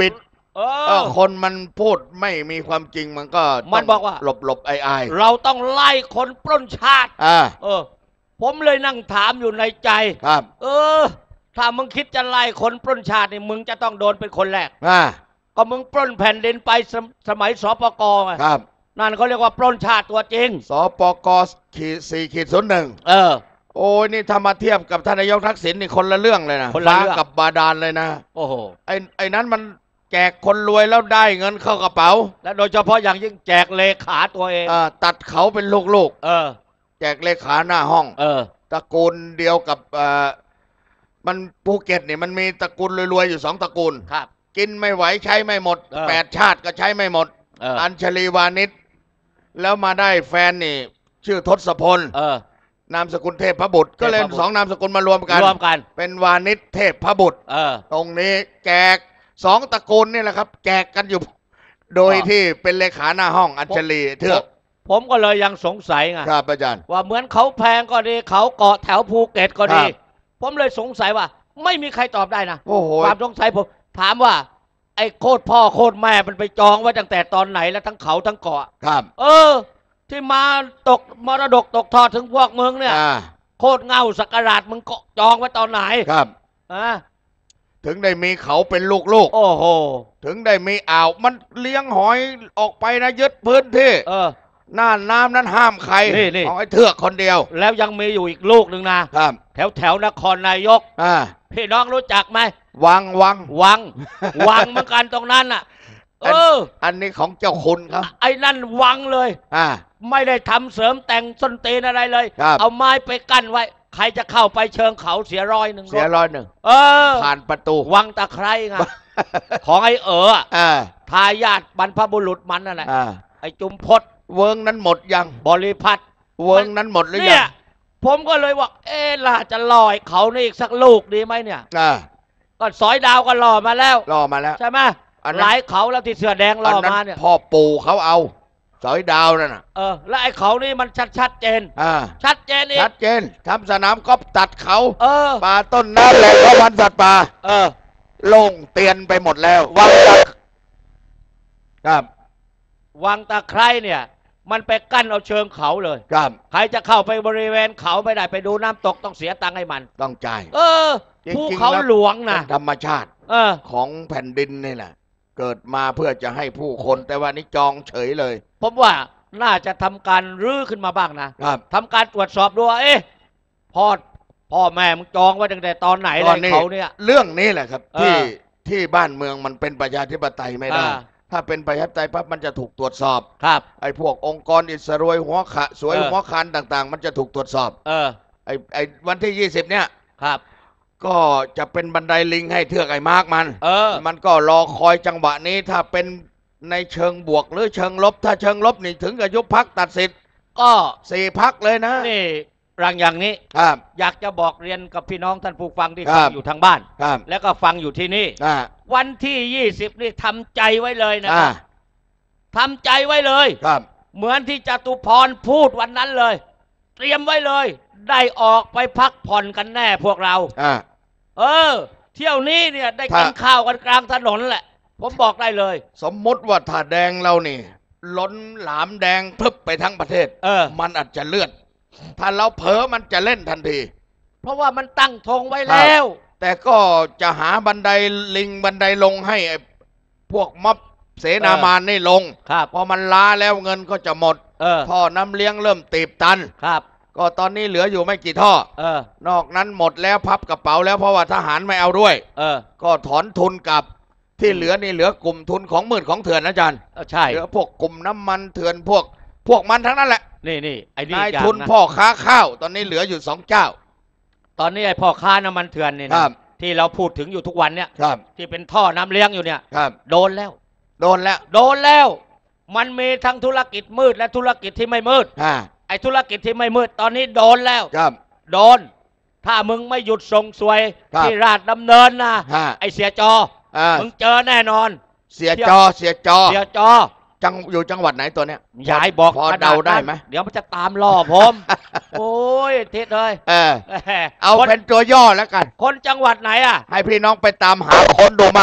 เอเอออคนมันพูดไม่มีความจริงมันก็มันบอกว่าหลบหลบไอไอเราต้องไล่คนปล้นชาติอ่าเออ ผมเลยนั่งถามอยู่ในใจครับเออ ถ้ามึงคิดจะไล่คนปล้นชาตินี่มึงจะต้องโดนเป็นคนแรกอ่าก็มึงปล้นแผ่นดินไปสมสมัยสปกไงครับนั่นเขาเรียกว่าปล้นชาติตัวจริงสปกขีดสี่ขีดศูนย์หนึ่งเออโอ้ยนี่ถ้ามาเทียบกับท่านนายกทักษิณนี่คนละเรื่องเลยนะคนละฟ้าเรื่องกับบาดาลเลยนะโอ้โหไอ้ไอ้นั้นมันแจกคนรวยแล้วได้เงินเข้ากระเป๋าและโดยเฉพาะอย่างยิ่งแจกเลขาตัวเองอ่าตัดเขาเป็นลูกเออๆแจกเลขาหน้าห้องเออตระกูลเดียวกับเอ่อมันภูเก็ตเนี่ยมันมีตระกูลรวยๆอยู่สองตระกูลครับกินไม่ไหวใช้ไม่หมดเออแปดชาติก็ใช้ไม่หมดเอออัญชลีวานิชแล้วมาได้แฟนนี่ ชื่อทศพลเออนามสกุลเทพพบุตร ก็เลยเทพบุตรสองนามสกุลมารวมกันรวมกันเป็นวานิชเทพพบุตรเออตรงนี้แจกสองตระกูลนี่แหละครับ แจกกันอยู่ โดยอ๋อที่เป็นเลขาหน้าห้องอัญชลีเทือกผมก็เลยยังสงสัยไงครับอาจารย์ว่าเหมือนเขาแพงก็ดีเขาเกาะแถวภูเก็ตก็ดีครับผมเลยสงสัยว่า ไม่มีใครตอบได้นะโอ้โหความสงสัยผมถามว่า ไอ้โคตรพ่อโคตรแม่มันไปจองไว้ตั้งแต่ตอนไหนแล้วทั้งเขาทั้งเกาะครับเออ ที่มาตกมรดกตกทอดถึงพวกมึงเนี่ยอ่าโคตรเงาสักการาดมึงเกาะจองไว้ตอนไหนครับอ่ะถึงได้มีเขาเป็นลูกโอ้โหๆถึงได้มีอ่าวมันเลี้ยงหอยออกไปนะยึดพื้นที่เออน่านน้ำนั้นห้ามใครนี่นี่ของไอ้เทือกคนเดียวแล้วยังมีอยู่อีกลูกหนึ่งนะครับแถวแถวนครนายกอ่าพี่น้องรู้จักไหมวังวังวัง วังเหมือนกันตรงนั้นน่ะ เอออันนี้ของเจ้าคุณครับไอ้นั่นวังเลยอ่าไม่ได้ทำเสริมแต่งส้นตีนอะไรเลยครับเอาไม้ไปกั้นไว้ ใครจะเข้าไปเชิงเขาเสียร้อยหนึ่งเสียร้อยหนึ่งเออผ่านประตูวังตะไคร้ไง ของไอ้เอ๋ออะอ่าทายาทบรรพบุรุษมันนั่นแหละอ่าไอ้จุมพศเวิงนั้นหมดยังบริพัตรเวิงนั้นหมดหรือเนี่ยัยงผมก็เลยว่า เอ๊ะล่ะจะลอยเขานี่อีกสักลูกดีไหมเนี่ยอ่าก็สอยดาวก็ล่อมาแล้วรอมาแล้วใช่ไหมอันนั้นหลายเขาแล้วที่เสือแดงล่ออันนั้นมาเนี่ยพ่อปู่เขาเอาสอยดาวนั่นน่ะเออ แล้วไอ้เขานี่มันชัดชัดเจนอ่าชัดเจนอีกชัดเจนทำสนามกอล์ฟตัดเขาเออป่าต้นน้ำแหล่งเขาพันธุ์สัตว์ป่าเออโล่งเตียนไปหมดแล้ววังตะครับวังตะไคร้เนี่ย มันไปกั้นเอาเชิงเขาเลยครับใครจะเข้าไปบริเวณเขาไม่ได้ไปดูน้ำตกต้องเสียตังค์ให้มันต้องจ่ายเออจริงๆภูเขาหลวงนะเป็นธรรมชาติเออของแผ่นดินนี่แหละเกิดมาเพื่อจะให้ผู้คน แต่ว่านี่จองเฉยเลยผมว่าน่าจะทำการรื้อขึ้นมาบ้างนะครับ ทำการตรวจสอบดูว่าเอ๊ะพ่อพ่อแม่มึงจองไว้ตั้งแต่ตอนไหนตเลอนยนี้เขาเนี่ยเรื่องนี้แหละครับเออที่ที่บ้านเมืองมันเป็นประชาธิปไตยไม่ได้อ่าถ้าเป็นประชาธิปไตยปั๊บมันจะถูกตรวจสอบครับไอ้พวกองค์กรอิสรวยหัวขะสวยเออหัวคันต่าง ๆ มันจะถูกตรวจสอบเออไอ้ไอ้วันที่ยี่สิบเนี่ยครับก็จะเป็นบันไดลิงให้เทือกไอ้มาร์กมันเออมันก็รอคอยจังหวะนี้ถ้าเป็นในเชิงบวกหรือเชิงลบ ถ้าเชิงลบนี่ถึงกับยุบพักตัดสิทธิ์ก็สี่พักเลยนะนี่รังอย่างนี้ครับอยากจะบอกเรียนกับพี่น้องท่านผู้ฟังที่ครัฟับงอยู่ทางบ้านครับแล้วก็ฟังอยู่ที่นี่อ่าวันที่ยี่สิบนี่ทำใจไว้เลยนะคอ่ารับทำใจไว้เลยครับเหมือนที่จตุพรพูดวันนั้นเลย เตรียมไว้เลย ได้ออกไปพักผ่อนกันแน่พวกเราอ่าเออ เที่ยวนี้เนี่ยได้ถ้ากินข้าวกันกลางถนนแหละ ผมบอกได้เลยสมมติว่าถ้าแดงเรานี่ ล้นหลามแดงพึบไปทั้งประเทศเออมันอาจจะเลือด ถ้าเราเผลอมันจะเล่นทันทีเพราะว่ามันตั้งธงไว้แล้วแต่ก็จะหาบันไดลิงบันไดลงให้ไอ้พวกม็อบเสนามานนี่ลงครับพอมันล้าแล้วเงินก็จะหมดเออท่อน้ำเลี้ยงเริ่มตีบตันครับก็ตอนนี้เหลืออยู่ไม่กี่ท่อเออนอกนั้นหมดแล้วพับกระเป๋าแล้วเพราะว่าทหารไม่เอาด้วยเออก็ถอนทุนกลับที่เหลือนี่เหลือกลุ่มทุนของมืดของเถื่อนนะอาจารย์เออใช่เหลือพวกกลุ่มน้ำมันเถื่อนพวก พวกมันทั้งนั้นแหละนี่นี่ไอ้นี่นายอย่างทุนนะพ่อค้าข้าว ตอนนี้เหลืออยู่สองเจ้าตอนนี้ไอ้พ่อค้าน้ำมันเถื่อนเนี่ยครันะบที่เราพูดถึงอยู่ทุกวันเนี่ยครับที่เป็นท่อน้ำเลี้ยงอยู่เนี่ยครับโดนแล้วโดนแล้วโดนแล้ว มันมีทั้งธุรกิจมืดและธุรกิจที่ไม่มืดอ่าไอ้ธุรกิจที่ไม่มืดตอนนี้โดนแล้วครับโดน ถ้ามึงไม่หยุดส่งสวยครับที่ราชดำเนินนะฮะไอ้เสียจออ่ามึงเจอแน่นอนเสียจอเสียจอเสียจอจังอยู่จังหวัดไหนตัวเนี้ยยายบอกพอขนเดาได้ไหมนั้นเดี๋ยวมันจะตามล่อผม โอ้ยทิศเลยเออแหมเอาคนเป็นตัวย่อแล้วกันคนจังหวัดไหนอ่ะให้พี่น้องไปตามหาคนดูมั่ง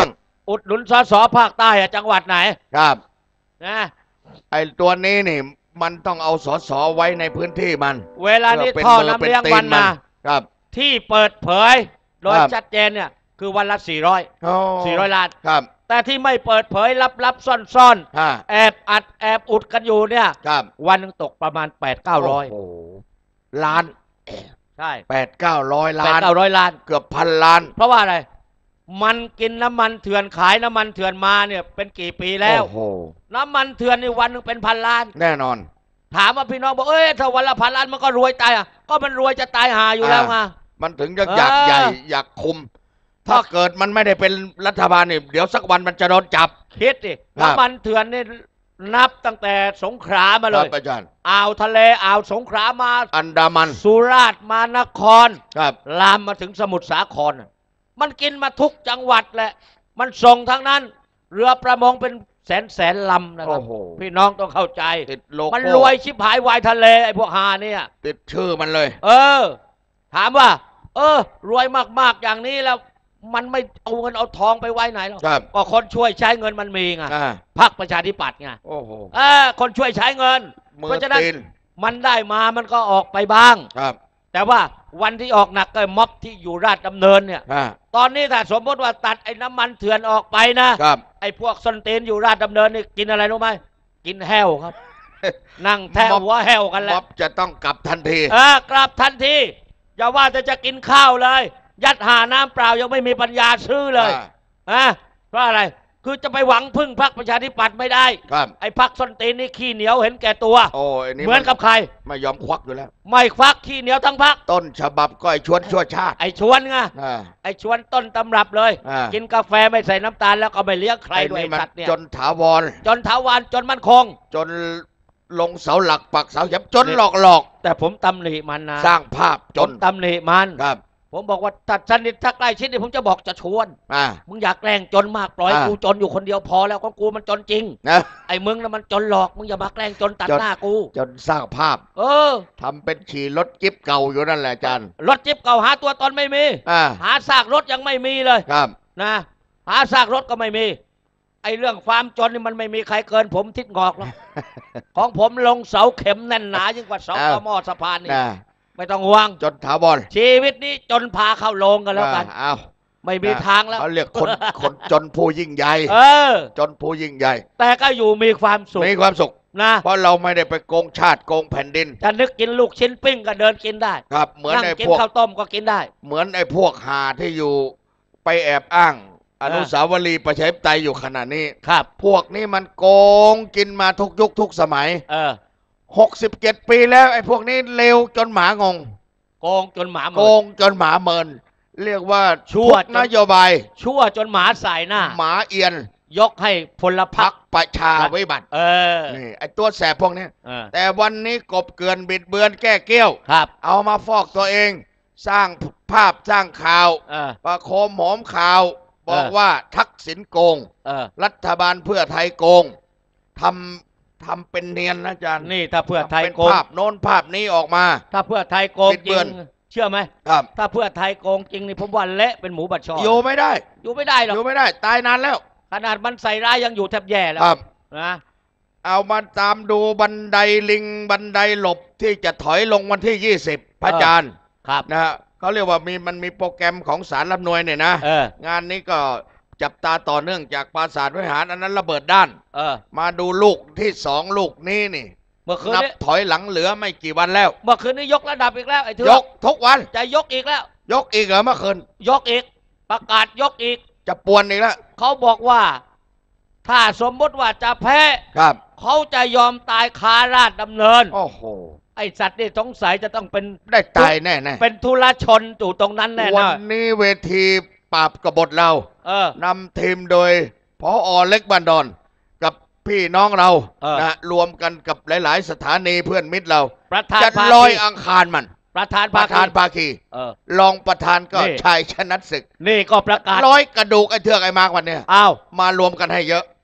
อุดหนุนสสภาคใต้อะจังหวัดไหนครับนะไอตัวนี้นี่มันต้องเอาสสไว้ในพื้นที่มันเวลานี้ท่อน้ำเลี้ยงมันนะครับที่เปิดเผยโดยชัดเจนเนี่ยคือวันละสี่ร้อยสี่ร้อยล้านครับแต่ที่ไม่เปิดเผยลับๆซ่อนๆแอบอัดแอบอุดกันอยู่เนี่ยวันนึงตกประมาณแปดเก้าร้อยล้านใช่แปดเก้าร้อยล้านแปดเก้าร้อยล้านเกือบพันล้านเพราะว่าอะไรมันกินน้ำมันเถื่อนขายน้ำมันเถื่อนมาเนี่ยเป็นกี่ปีแล้วน้ำมันเถื่อนในวันนึงเป็นพันล้านแน่นอนถามว่าพี่น้องบอกเอ้ยถ้าวันละพันล้านมันก็รวยตายอ่ะก็มันรวยจะตายหาอยู่แล้วไงมันถึงจะอยากใหญ่อยากคุมถ้าเกิดมันไม่ได้เป็นรัฐบาลนี่เดี๋ยวสักวันมันจะโดนจับคิดดิน้ำมันเถื่อนนี่นับตั้งแต่สงขลามาเลยอ่าวทะเลอ่าวสงขลามาอันดามันสุราษฎร์มานครครับลามมาถึงสมุทรสาครมันกินมาทุกจังหวัดแหละมันส่งทั้งนั้นเรือประมงเป็นแสนแสนลำนะครับพี่น้องต้องเข้าใจมันรวยชิบหายวายทะเลไอ้พวกฮาเนี่ยติดชื่อมันเลยเออถามว่าเออรวยมากๆอย่างนี้แล้วมันไม่เอาเงินเอาทองไปไว้ไหนหรอกก็คนช่วยใช้เงินมันมีไงพรรคประชาธิปัตย์ไงโอ้โหเออคนช่วยใช้เงินเพราะฉะนั้นมันได้มามันก็ออกไปบ้างครับแต่ว่าวันที่ออกหนักก็ม็อบที่อยู่ราชดำเนินเนี่ยตอนนี้ถ้าสมมติว่าตัดไอ้น้ำมันเถื่อนออกไปนะครับไอ้พวกส้นตีนอยู่ราชดำเนินนี่กินอะไรรู้ไหมกินแห้วครับ นั่งแท้หัวแห้วกันแล้วม็อบจะต้องกลับทันทีเออกลับทันทีอย่าว่าแต่จะกินข้าวเลยยัดหาน้ำเปล่ายังไม่มีปัญญาซื้อเลยอ่ะเพราะอะไรคือจะไปหวังพึ่งพรรคประชาธิปัตย์ไม่ได้ไอ้พรรคส้นตีนนี่ขี้เหนียวเห็นแก่ตัวเหมือนกับใครไม่ยอมควักอยู่แล้วไม่ควักขี้เหนียวทั้งพรรคต้นฉบับก็ไอ้ชวนชั่วชาติไอ้ชวนไงไอ้ชวนต้นตำรับเลยกินกาแฟไม่ใส่น้ำตาลแล้วก็ไม่เลี้ยงใครด้วยสัตว์เนี่ยจนถาวรจนถาวรจนมั่นคงจนลงเสาหลักปักเสาเข็มจนหลอกหลอกแต่ผมตำหนิมันนะสร้างภาพจนตำหนิมันครับผมบอกว่าตัดสนิททักใกล้ชิดนี่ผมจะบอกจะชวนมึงอยากแกล้งจนมากปล่อยกูจนอยู่คนเดียวพอแล้วของกูมันจนจริงนะไอ้มึงน่ะมันจนหลอกมึงอย่ามาแกล้งจนตัดหน้ากูจนสร้างภาพเออทำเป็นขี่รถจิ๊บเก่าอยู่นั่นแหละอาจารย์รถจิ๊บเก่าหาตัวตนไม่มีหาซากรถยังไม่มีเลยครับนะหาซากรถก็ไม่มีไอ้เรื่องความจนนี่มันไม่มีใครเกินผมทิศงอกหรอกของผมลงเสาเข็มแน่นหนายิ่งกว่าเสาต่อหม้อสะพานนี่ไม่ต้องห่วงจนถาวรชีวิตนี้จนพาเข้าโรงกันแล้วกันอ้าวไม่มีทางแล้วเขาเรียกคนคนจนผู้ยิ่งใหญ่เออจนผู้ยิ่งใหญ่แต่ก็อยู่มีความสุขมีความสุขนะเพราะเราไม่ได้ไปโกงชาติโกงแผ่นดินจะนึกกินลูกชิ้นปิ้งก็เดินกินได้ครับเหมือนไอ้พวกข้าวต้มก็กินได้เหมือนไอ้พวกหาที่อยู่ไปแอบอ้างอนุสาวรีย์ประชาธิปไตยอยู่ขณะนี้ครับพวกนี้มันโกงกินมาทุกยุคทุกสมัยเออหกสิบเจ็ดปีแล้วไอ้พวกนี้เลวจนหมางงโกงจนหมาโกงจนหมาเมินเรียกว่าชั่วนโยบายชั่วจนหมาใส่หน้าหมาเอียนยกให้พลพรรคประชาวิบัติเออนี่ไอ้ตัวแสบพวกนี้แต่วันนี้กบเกลื่อนบิดเบือนแก้เกี้ยวครับเอามาฟอกตัวเองสร้างภาพสร้างข่าวประโคมหอมข่าวบอกว่าทักษิณโกงรัฐบาลเพื่อไทยโกงทำทำเป็นเนียนนะอาจารย์นี่ถ้าเพื่อไทยโกงภาพโน้นภาพนี้ออกมาถ้าเพื่อไทยโกงจริงเชื่อไหมครับถ้าเพื่อไทยโกงจริงนี่ผมว่าเละเป็นหมูบัดชออยู่ไม่ได้อยู่ไม่ได้หรอกอยู่ไม่ได้ตายนานแล้วขนาดมันใส่ร้ายยังอยู่แทบแย่แล้วนะเอามาตามดูบันไดลิงบันไดหลบที่จะถอยลงวันที่ยี่สิบพระอาจารย์ครับนะฮะเขาเรียกว่ามีมันมีโปรแกรมของศาลรัฐธรรมนูญเนี่ยนะงานนี้ก็จับตาต่อเนื่องจากปราสาทวิหารอันนั้นระเบิดด้านเออมาดูลูกที่สองลูกนี้นี่เมื่อคืนนับถอยหลังเหลือไม่กี่วันแล้วเมื่อคืนนี้ยกระดับอีกแล้วไอ้เธอยกทุกวันจะยกอีกแล้วยกอีกเหรอเมื่อคืนยกอีกประกาศยกอีกจะปวนอีกแล้วเขาบอกว่าถ้าสมมติว่าจะแพ้ครับเขาจะยอมตายคาราชดำเนินโอ้โหไอสัตว์นี่สงสัยจะต้องเป็นได้ตายแน่แน่เป็นทุรชนอยู่ตรงนั้นแน่วันนี้เวทีปราบกบฏเราเออนำทีมโดยผอ.เล็กบันดอนกับพี่น้องเรานะรวมกันกับหลายๆสถานีเพื่อนมิตรเราจัดลอยอังคารมันประธานประธานภาคีรองประธานก็ชายชนะศึกนี่ก็ประกาศร้อยกระดูกไอ้เทือกไอ้มากวันเนี้ยอ้าวมารวมกันให้เยอะผ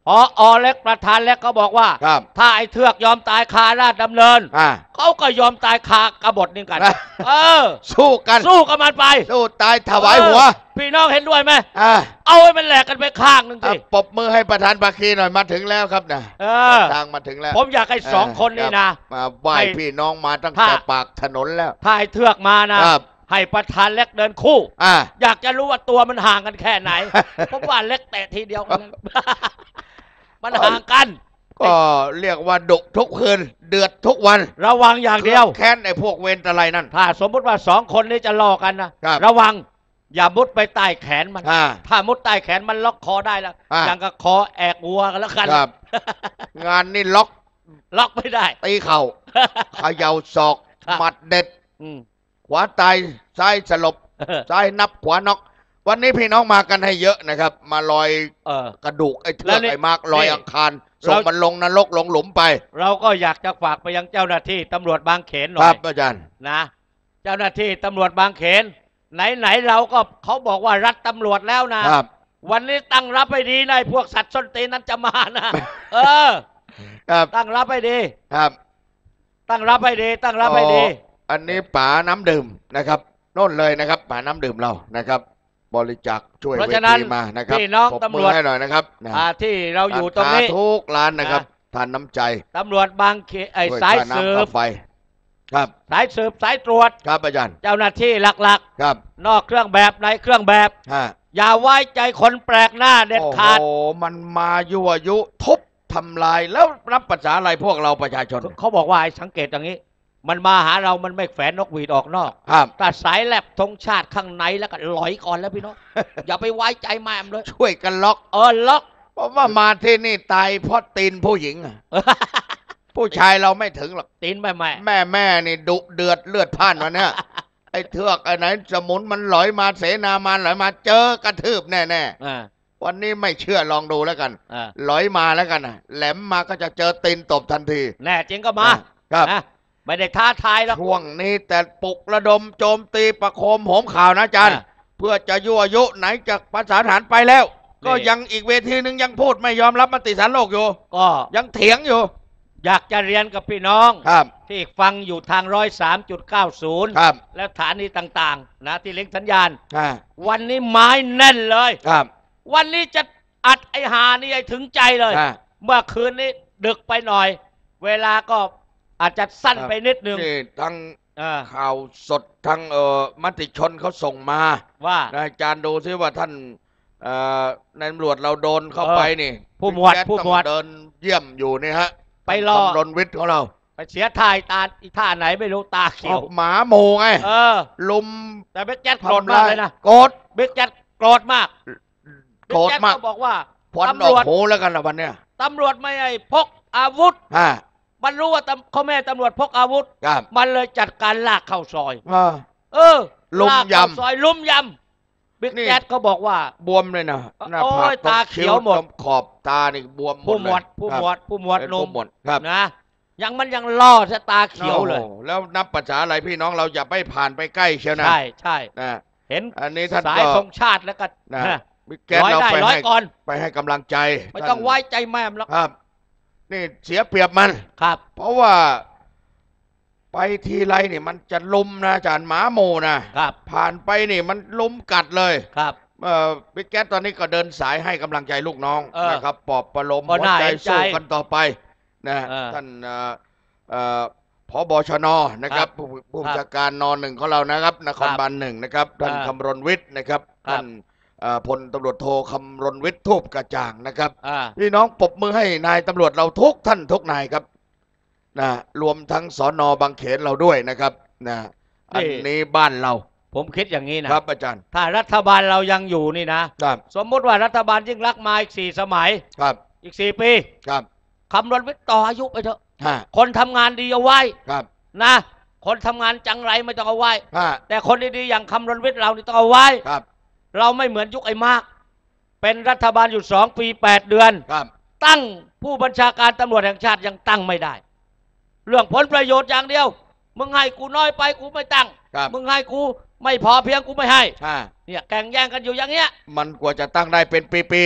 พออเล็กประธานเล็กก็บอกว่าครับถ้าไอ้เทือกยอมตายคาราชดำเนินอ่าเขาก็ยอมตายคากบฏนี่กัน เออสู้กันสู้กันมันไปสู้ตายถวายหัวเออพี่น้องเห็นด้วยไหมอ่าเอาให้มันแหลกกันไปข้างหนึ่งอ่ะสิปรบมือให้ประธานภาคีหน่อยมาถึงแล้วครับนะเออทางมาถึงแล้วผมอยากให้สองคนนี้นะมาไหว้ให้พี่น้องมาตั้งถ้าแต่ปากถนนแล้วถ้าไอ้เทือกมานะครับ ให้ประธานเล็กเดินคู่อ่าอยากจะรู้ว่าตัวมันห่างกันแค่ไหน ผมว่าเล็กแตะทีเดียวกัน มันห่างกันก็เรียกว่าดุทุกคืนเดือดทุกวันระวังอย่างเดียวแค้นไอ้พวกเวรตะไลนั่นถ้าสมมติว่าสองคนนี้จะล่อกันนะครับ ระวังอย่ามุดไปใต้แขนมันอ่าถ้ามุดใต้แขนมันล็อกคอได้แล้วอ่าอย่างกับคอแอกวัวกันแล้วกันครับ งานนี่ล็อกล็อกไม่ได้ตีเข่าเขย่าศอกครับหมัดเด็ดอืมขวาตายซ้ายสลบเออซ้ายนับขวาน็อกวันนี้พี่น้องมากันให้เยอะนะครับ มาลอยเออกระดูกไอ้เทืแล้อวกนี่ไอ้มากลอยนี่อังคารส่งเรามันลงนรกลงหลุมไปเราก็อยากจะฝากไปยังเจ้าหน้าที่ตำรวจบางเขนหน่คอรัยบอาจารย์นะ เจ้าหน้าที่ตำรวจบางเขน ไหนๆเราก็เขาบอกว่ารัฐตำรวจแล้วนะครับวันนี้ตั้งรับให้ดีนะไอ้พวกสัตว์ส้นตีนนั้นจะมานะ เออครับตั้งรับให้ดีครับตั้งรับให้ดี ตั้งรับให้ดีอ๋ออันนี้ป๋าน้ำดื่มนะครับโน่นเลยนะครับป๋าน้ำดื่มเรานะครับ บริจาคช่วยเพราะเวฉะนั้นทีมานะครับพี่น้องปบตำรมืวจอให้หน่อยนะครับนะอ่าที่เราอยู่ตรงนี้ร้าค้าทุกร้านนะครับนะทานน้ำใจตำรวจบางเขนไอ้ด้วยสายค่สืน้ำบค่าไฟครับสายสืบสายตรวจครับอาจารย์เจ้าหน้าที่หลักครับๆ นอกเครื่องแบบในเครื่องแบบฮะอย่าไว้ใจคนแปลกหน้าเด็ดขาดโอ้โหมันมายั่วยุทุบทำลายแล้วรับภาษาอะไรพวกเราประชาชนเขาบอกว่าไอ้สังเกตอย่างนี้ มันมาหาเรามันไม่แฝนนกหวีดออกนอกครับแต่สายแลบธงชาติข้างในแล้วก็หลอยก่อนแล้วพี่น้อง อย่าไปไว้ใจแม่มเลยช่วยกันล็อกเออล็อกเพราะว่ามาที่นี่ตายเพราะตีนผู้หญิงอะผู้ชายเราไม่ถึงหรอกตีนแม่แม่แม่แม่นี่ดุเดือดเลือดพล่านวันเนี้ย ไอ้เทือกไอ้ไหนสมุนมันหลอยมาเสนามาหลอยมาเจอกระทืบแน่อ่าๆวันนี้ไม่เชื่อลองดูแล้วกันอ่าหลอยมาแล้วกันนะแหลมมาก็จะเจอตีนตบทันทีแน่จริงก็มาครับนะไม่ได้ท้าทายหรอกช่วงนี้แต่ปลุกระดมโจมตีประโคมโหมข่าวนะอาจารย์อ่าเพื่อจะยั่วยุไหนจากภาษาฐานไปแล้วนี่ก็ยังอีกเวทีหนึ่งยังพูดไม่ยอมรับมติสารโลกอยู่ก็ยังเถียงอยู่อยากจะเรียนกับพี่น้องครับที่ฟังอยู่ทางร้อยสามจุดเก้าศูนย์ครับและฐานีต่างๆนะที่เล็กสัญญาณอ่าวันนี้ไม้แน่นเลยครับวันนี้จะอัดไอ้หานี่ให้ถึงใจเลยอ่าเมื่อคืนนี้ดึกไปหน่อย เวลาก็อาจจะสั้นครับไปนิดนึงนี่ทั้งเออข่าวสดทั้งเอ่อมติชนเขาส่งมาว่านะอาจารย์ดูซิว่าท่านเอ่อนายตำรวจเราโดนเข้าเออไปนี่ผู้หมวดแก๊สผู้ต้องหมวดเดินเยี่ยมอยู่นี่ฮะไปรอคำรณวิทย์ของเราไปเสียท่ายตาอีท่าไหนไม่รู้ตาเขีอยวอกหมาหมูไงเออลุมแต่บิ๊กแจ๊ดโกรธทำมากลายเลยนะโกรธบิ๊กแจ๊ดโกรธมากโกรธมากบิ๊แจ๊ดบอกว่าควันอตำรอกวจหูแล้วกันละวันเนี้ยตำรวจไม่ให้พกอาวุธฮะมันรู้ว่าตำเขาแม่ให้ตำรวจพกอาวุธครับมันเลยจัดการลากเข้าซอยอ่าเออลุมลากเข้ายำซอยลุมยำบิ๊กนี่แจ๊ดก็บอกว่าบวมเลยนะหน้าโอ้ผากยตรงตาเขียวหมดตรงขอบตานี่บวมหมผู้ดหมเลวย ดผู้หมวดผู้หมวดเป็นหนุ่ผู้มหมวดครับนะยังมันยังล่อซะตาเขียวเลยโอ้โหแล้วนับภาษาอะไรพี่น้องเราอย่าไปผ่านไปใกล้เชียวนะใช่ใช่นะเห็นอันนี้ท่านสายก็ธงชาติแล้วก็นะนะบิ๊กแก๊สร้อยเราได้ไปร้อยให้ก่อนไปให้กำลังใจไม่ต้องท่านไว้ใจแม่มแล้วครับ นี่เสียเปรียบมันครับเพราะว่าไปทีไรนี่มันจะลุมนะอาจารย์หมาโมนะครับ ผ่านไปนี่มันลุมกัดเลยครับเอ่อบิ๊กแก๊สตอนนี้ก็เดินสายให้กำลังใจลูกน้องเออนะครับปลอบประโลมก็หัวน่าใจเห็นใจสู้กันต่อไปนะเออท่านเอ่อเอ่อผบชนนะครับครับผู้ผู้บัญชาการนหนึ่งของเรานะครับนครบาลหนึ่งนะครับท่านอ่าคำรณวิทย์นะครับครับท่านเอ่อพลตำรวจโทคำรณวิทย์ทูปกระจ่างนะครับอ่าพี่น้องปรบมือให้นายตำรวจเราทุกท่านทุกนายครับนะรวมทั้งสอนอบางเขนเราด้วยนะครับนะอันนี้บ้านเราผมคิดอย่างนี้นะครับอาจารย์ถ้ารัฐบาลเรายังอยู่นี่นะครับสมมุติว่ารัฐบาลยิ่งรักษณ์มาอีกสี่สมัยครับอีกสี่ปีครับคำรณวิทย์ต่ออายุไปเถอะฮะคนทำงานดีเอาไว้ครับนะ คนทำงานจังไรไม่ต้องเอาไว้ฮะแต่คนดีๆอย่างคำรณวิทย์เรานี่ต้องเอาไว้ครับเราไม่เหมือนยุคไอ้มาก เป็นรัฐบาลอยู่สองปีแปดเดือนครับตั้งผู้บัญชาการตำรวจแห่งชาติยังตั้งไม่ได้ เรื่องผลประโยชน์อย่างเดียว มึงให้กูน้อยไปกูไม่ตั้งครับมึงให้กูไม่พอเพียงกูไม่ให้ฮะเนี่ยแข่งแย่งกันอยู่อย่างเงี้ยมันกว่าจะตั้งได้เป็นปี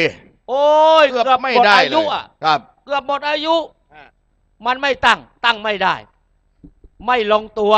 โอ้ยเกือบเกือบไม่หมดได้อาเลยุยอ่ะครับเกือบหมดอายุอ่ามันไม่ตั้งตั้งไม่ได้ ไม่ลงตัว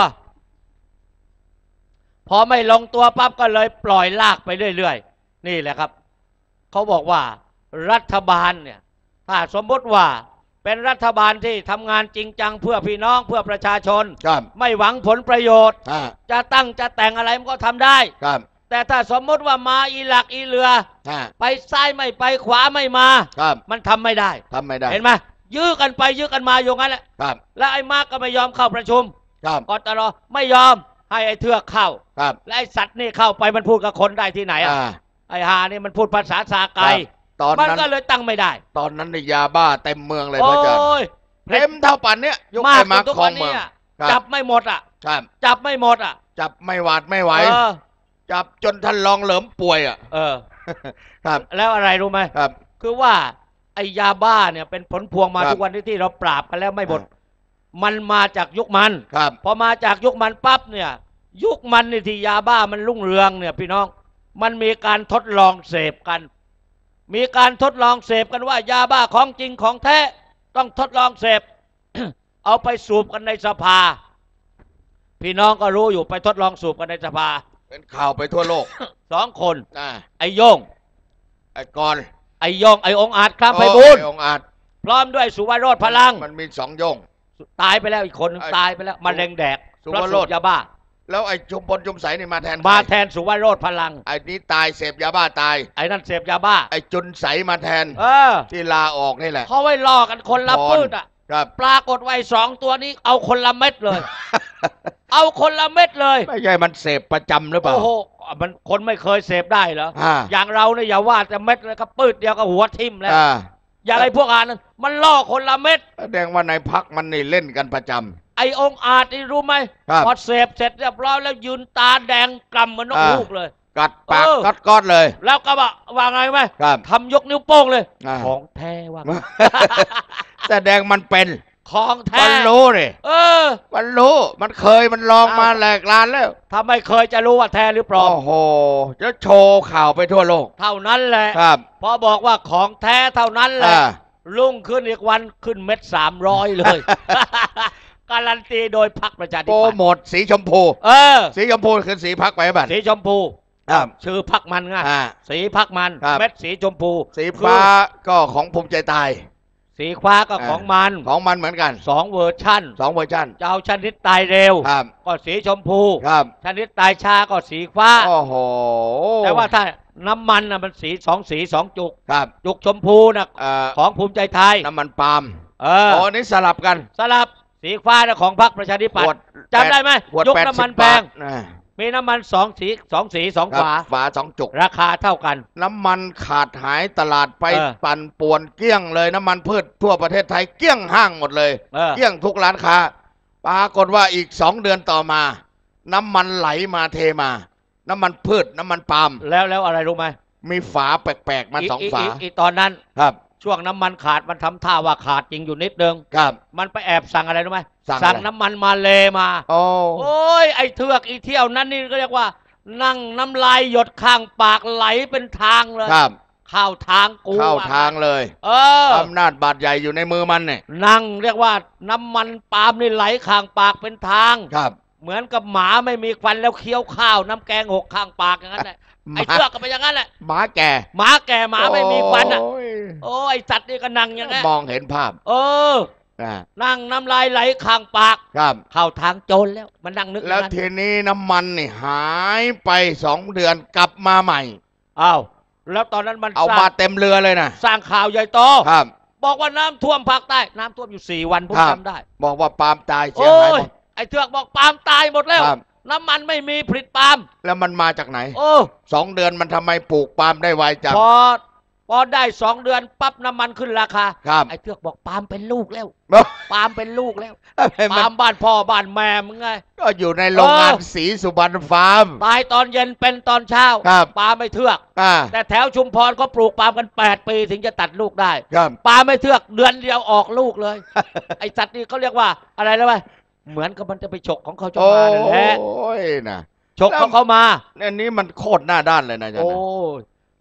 พอไม่ลงตัวปั๊บก็เลยปล่อยลากไปเรื่อยๆนี่แหละครับเขาบอกว่ารัฐบาลเนี่ยถ้าสมมติว่าเป็นรัฐบาลที่ทำงานจริงจังเพื่อพี่น้องเพื่อประชาชนครับไม่หวังผลประโยชน์อ่าจะตั้งจะแต่งอะไรมันก็ทำได้ครับแต่ถ้าสมมติว่ามาอีหลักอีเรืออ่าไปซ้ายไม่ไปขวาไม่มาครับมันทำไม่ได้ทำไม่ได้เห็นไหมยื้อกันไปยื้อกันมาอยู่งั้นแหละครับแล้วไอ้มาร์กก็ไม่ยอมเข้าประชุมครับกตรไม่ยอมให้ไอ้เทือกเข้าครับและไอ้สัตว์นี่เข้าไปมันพูดกับคนได้ที่ไหนอ่ะอ่าไอ้หานี่มันพูดภาษาสาไกครับตอนมันนั้นก็เลยตั้งไม่ได้ตอนนั้นในยยาบ้าเต็มเมืองเลยพโอ้ระอาจารย์ยเต็มเท่าป่านเนี้ยยกมากไปมาจนทุกคลอวังนเมืนี้องอะครับจับไม่หมดอ่ะครับจับไม่หมดอ่ะจับไม่หวาดไม่ไหวเออจับจนท่านรองเหลิมป่วยอ่ะเออครับแล้วอะไรรู้ไหมครับคือว่าไอ้ยาบ้าเนี่ยเป็นผลพวงมาครับทุกวันที่ที่เราปราบกันแล้วไม่หมด มันมาจากยุคมันครับพอมาจากยุคมันปั๊บเนี่ย ยุคมันนี่ที่ยาบ้ามันรุ่งเรืองเนี่ยพี่น้อง มันมีการทดลองเสพกัน มีการทดลองเสพกันว่ายาบ้าของจริงของแท้ต้องทดลองเสพ เอาไปสูบกันในสภา พี่น้องก็รู้อยู่ไปทดลองสูบกันในสภาเป็นข่าวไปทั่วโลกสองคนอ่าไอ้โยงไอ้กรณ์ไอ้โยงไอ้องค์อาจครับไพโอ้บูลย์ไอ้องค์อาจพร้อมด้วยสุวรสพลังมันมีสองโยงตายไปแล้วอีกคนหนึ่งไอ้ตายไปแล้วมะเร็งแดกสุเพราะวรสสูบยาบ้าแล้วไอ้ชุมพลชุมใสนี่มาแทนมาใครแทนสุวรสพลังไอ้นี้ตายเสพยาบ้าตายไอ้นั่นเสพยาบ้าไอ้จุนใสมาแทนเออที่ลาออกนี่แหละเขาไว้ล่อกันคนละพรพืชอ่ะครับปรากฏไว้สองตัวนี้เอาคนละเม็ดเลย เอาคนละเม็ดเลยไม่ใช่มันเสพประจำหรือเปล่าโอ้โหมันคนไม่เคยเสพได้เหรออ่าอย่างเราเนี่ยอย่าว่าแต่เม็ดเลยก็ปืดเดียวก็หัวทิ่มแล้วอ่าอย่างไอ้พวกอ่านนั้นมันล่อคนละเม็ดแสดงว่าในพักมันนี่เล่นกันประจำไอ้องค์อาจนี่รู้ไหมครับพอเสพเสร็จเรียบร้อยแล้วยืนตาแดงกำเหมือนนกอ่าฮูกเลยกัดปากเออกัดก้อนเลยแล้วก็ว่าว่าไงไหมครับทำยกนิ้วโป้งเลยอ่าของแท้ว่าแสดงมันเป็นของแท้มันรู้นี่เออมันรู้มันเคยมันลองมาแหลกลานแล้วถ้าไม่เคยจะรู้ว่าแท้หรือปลอมโอ้โหจะโชว์ข่าวไปทั่วโลกเท่านั้นแหละครับพอบอกว่าของแท้เท่านั้นแหละอ่ารุ่งขึ้นอีกวันขึ้นเม็ดสามร้อยเลย การันตีโดยพรรคประชาธิโปรปัตย์โมทสีชมพูเออสีชมพูคือสีพักไปบัตรสีชมพูครับชื่อพรรคมันไงอ่าสีพรรคมันครับเม็ดสีชมพูสีฟ้าก็ของภูมิใจไทยสีฟ้าก็ของมันของมันเหมือนกันสองเวอร์ชั่นสองเวอร์ชันจะเอาชนิดตายเร็วครับก็สีชมพูครับชนิดตายช้าก็สีฟ้าโอ้โหแต่ว่าถ้าน้ำมันน่ะมันสีสองสีสองจุกครับจุกชมพูน่ะเอ่อของภูมิใจไทยน้ำมันปาล์มเออโอ้นี่สลับกันสลับสีฟ้าน่ะของพรรคประชาธิปัตขวดย์จำได้ไหมขวดยุคแปดน้ำสิมันบแพบาทงนะมีน้ำมันสองสีสองสีสองครับฝาฝาสองจุกราคาเท่ากันน้ำมันขาดหายตลาดไปเออปั่นป่วนเกลี้ยงเลยน้ำมันพืชทั่วประเทศไทยเกลี้ยงห้างหมดเลยเออเกลี้ยงทุกร้านค้าปรากฏว่าอีกสองเดือนต่อมา น้ำมันไหลมาเทมา น้ำมันพืชน้ำมันปาล์มแล้วแล้วอะไรรู้ไหมมีฝาแปลกๆมาสองฝาอีตอนนั้นครับช่วงน้ำมันขาดมันทำท่าว่าขาดจริงอยู่นิดนึงครับมันไปแอบสั่งอะไรรู้ไหมสั่งอะไรสั่งน้ำมันมาเลมาโอ้โอ้ยไอ้เทือกอีเที่ยวนั้นนี่ก็เรียกว่า นั่งน้ำลายหยดข้างปากไหลเป็นทางเลยครับเข้าทางกูเข้าทางเลยเอออำนาจบาดใหญ่อยู่ในมือมันเนี่ยนั่งเรียกว่าน้ำมันปาล์มนี่ไหลข้างปากเป็นทางครับเหมือนกับหมาไม่มีฟันแล้วเคี้ยวข้าวน้ำแกงหกข้างปากอย่างนั้นแหละไอ้เทือกก็เป็นอย่างนั้นแหละหมาแก่หมาแก่หมาไม่มีฟันอ่ะโยโอ้ยไอ้สัตว์นี่ก็นั่งอย่างนั้นมองเห็นภาพเอออ่านั่งน้ำลายไหลข้างปากครับเข้าทางโจรแล้วมันนั่งนึกอแล้วย่างนั้นทีนี้น้ำมันนี่หายไปสองเดือนกลับมาใหม่อ้าวแล้วตอนนั้นมันเอาสร้มาง เต็มเรือเลยนะสร้างข่าวใหญ่โตครับบอกว่าน้ำท่วมภาคใต้น้ำท่วมอยู่สี่วันผมครับจำได้บอกว่าปาล์มตายเสียโอ้หายหยมดไอ้เทือกบอกปาล์มตายหมดแล้วครับน้ำมันไม่มีผลิตปาล์มแล้วมันมาจากไหนโอ้สองเดือนมันทำไมปลูกปาล์มได้ไวจังพอพอได้สองเดือนปั๊บน้ำมันขึ้นราคาครับไอ้เทือกบอกปาล์มเป็นลูกแล้วเอ้าปาล์มเป็นลูกแล้วมัปาล์นมบ้านพ่อบ้านแม่มึงไงก็อยู่ในโรงงานเออสีสุบรรณฟาร์มตายตอนเย็นเป็นตอนเช้าครับปาล์มไม่เทือกอ่าแต่แถวชุมพรเขาปลูกปาล์มกันแปดปีถึงจะตัดลูกได้ครับปาล์มไม่เทือกเดือนเดียวออกลูกเลย ไอ้สัตว์นี่เขาเรียกว่าอะไรแล้วไหมเหมือนกับมันจะไปฉกของเขาจะโอ้มานั่นแหละยนะฉกของเขามาอันนี้มันโคตรหน้าด้านเลยนะอาจารย์โอ้นะย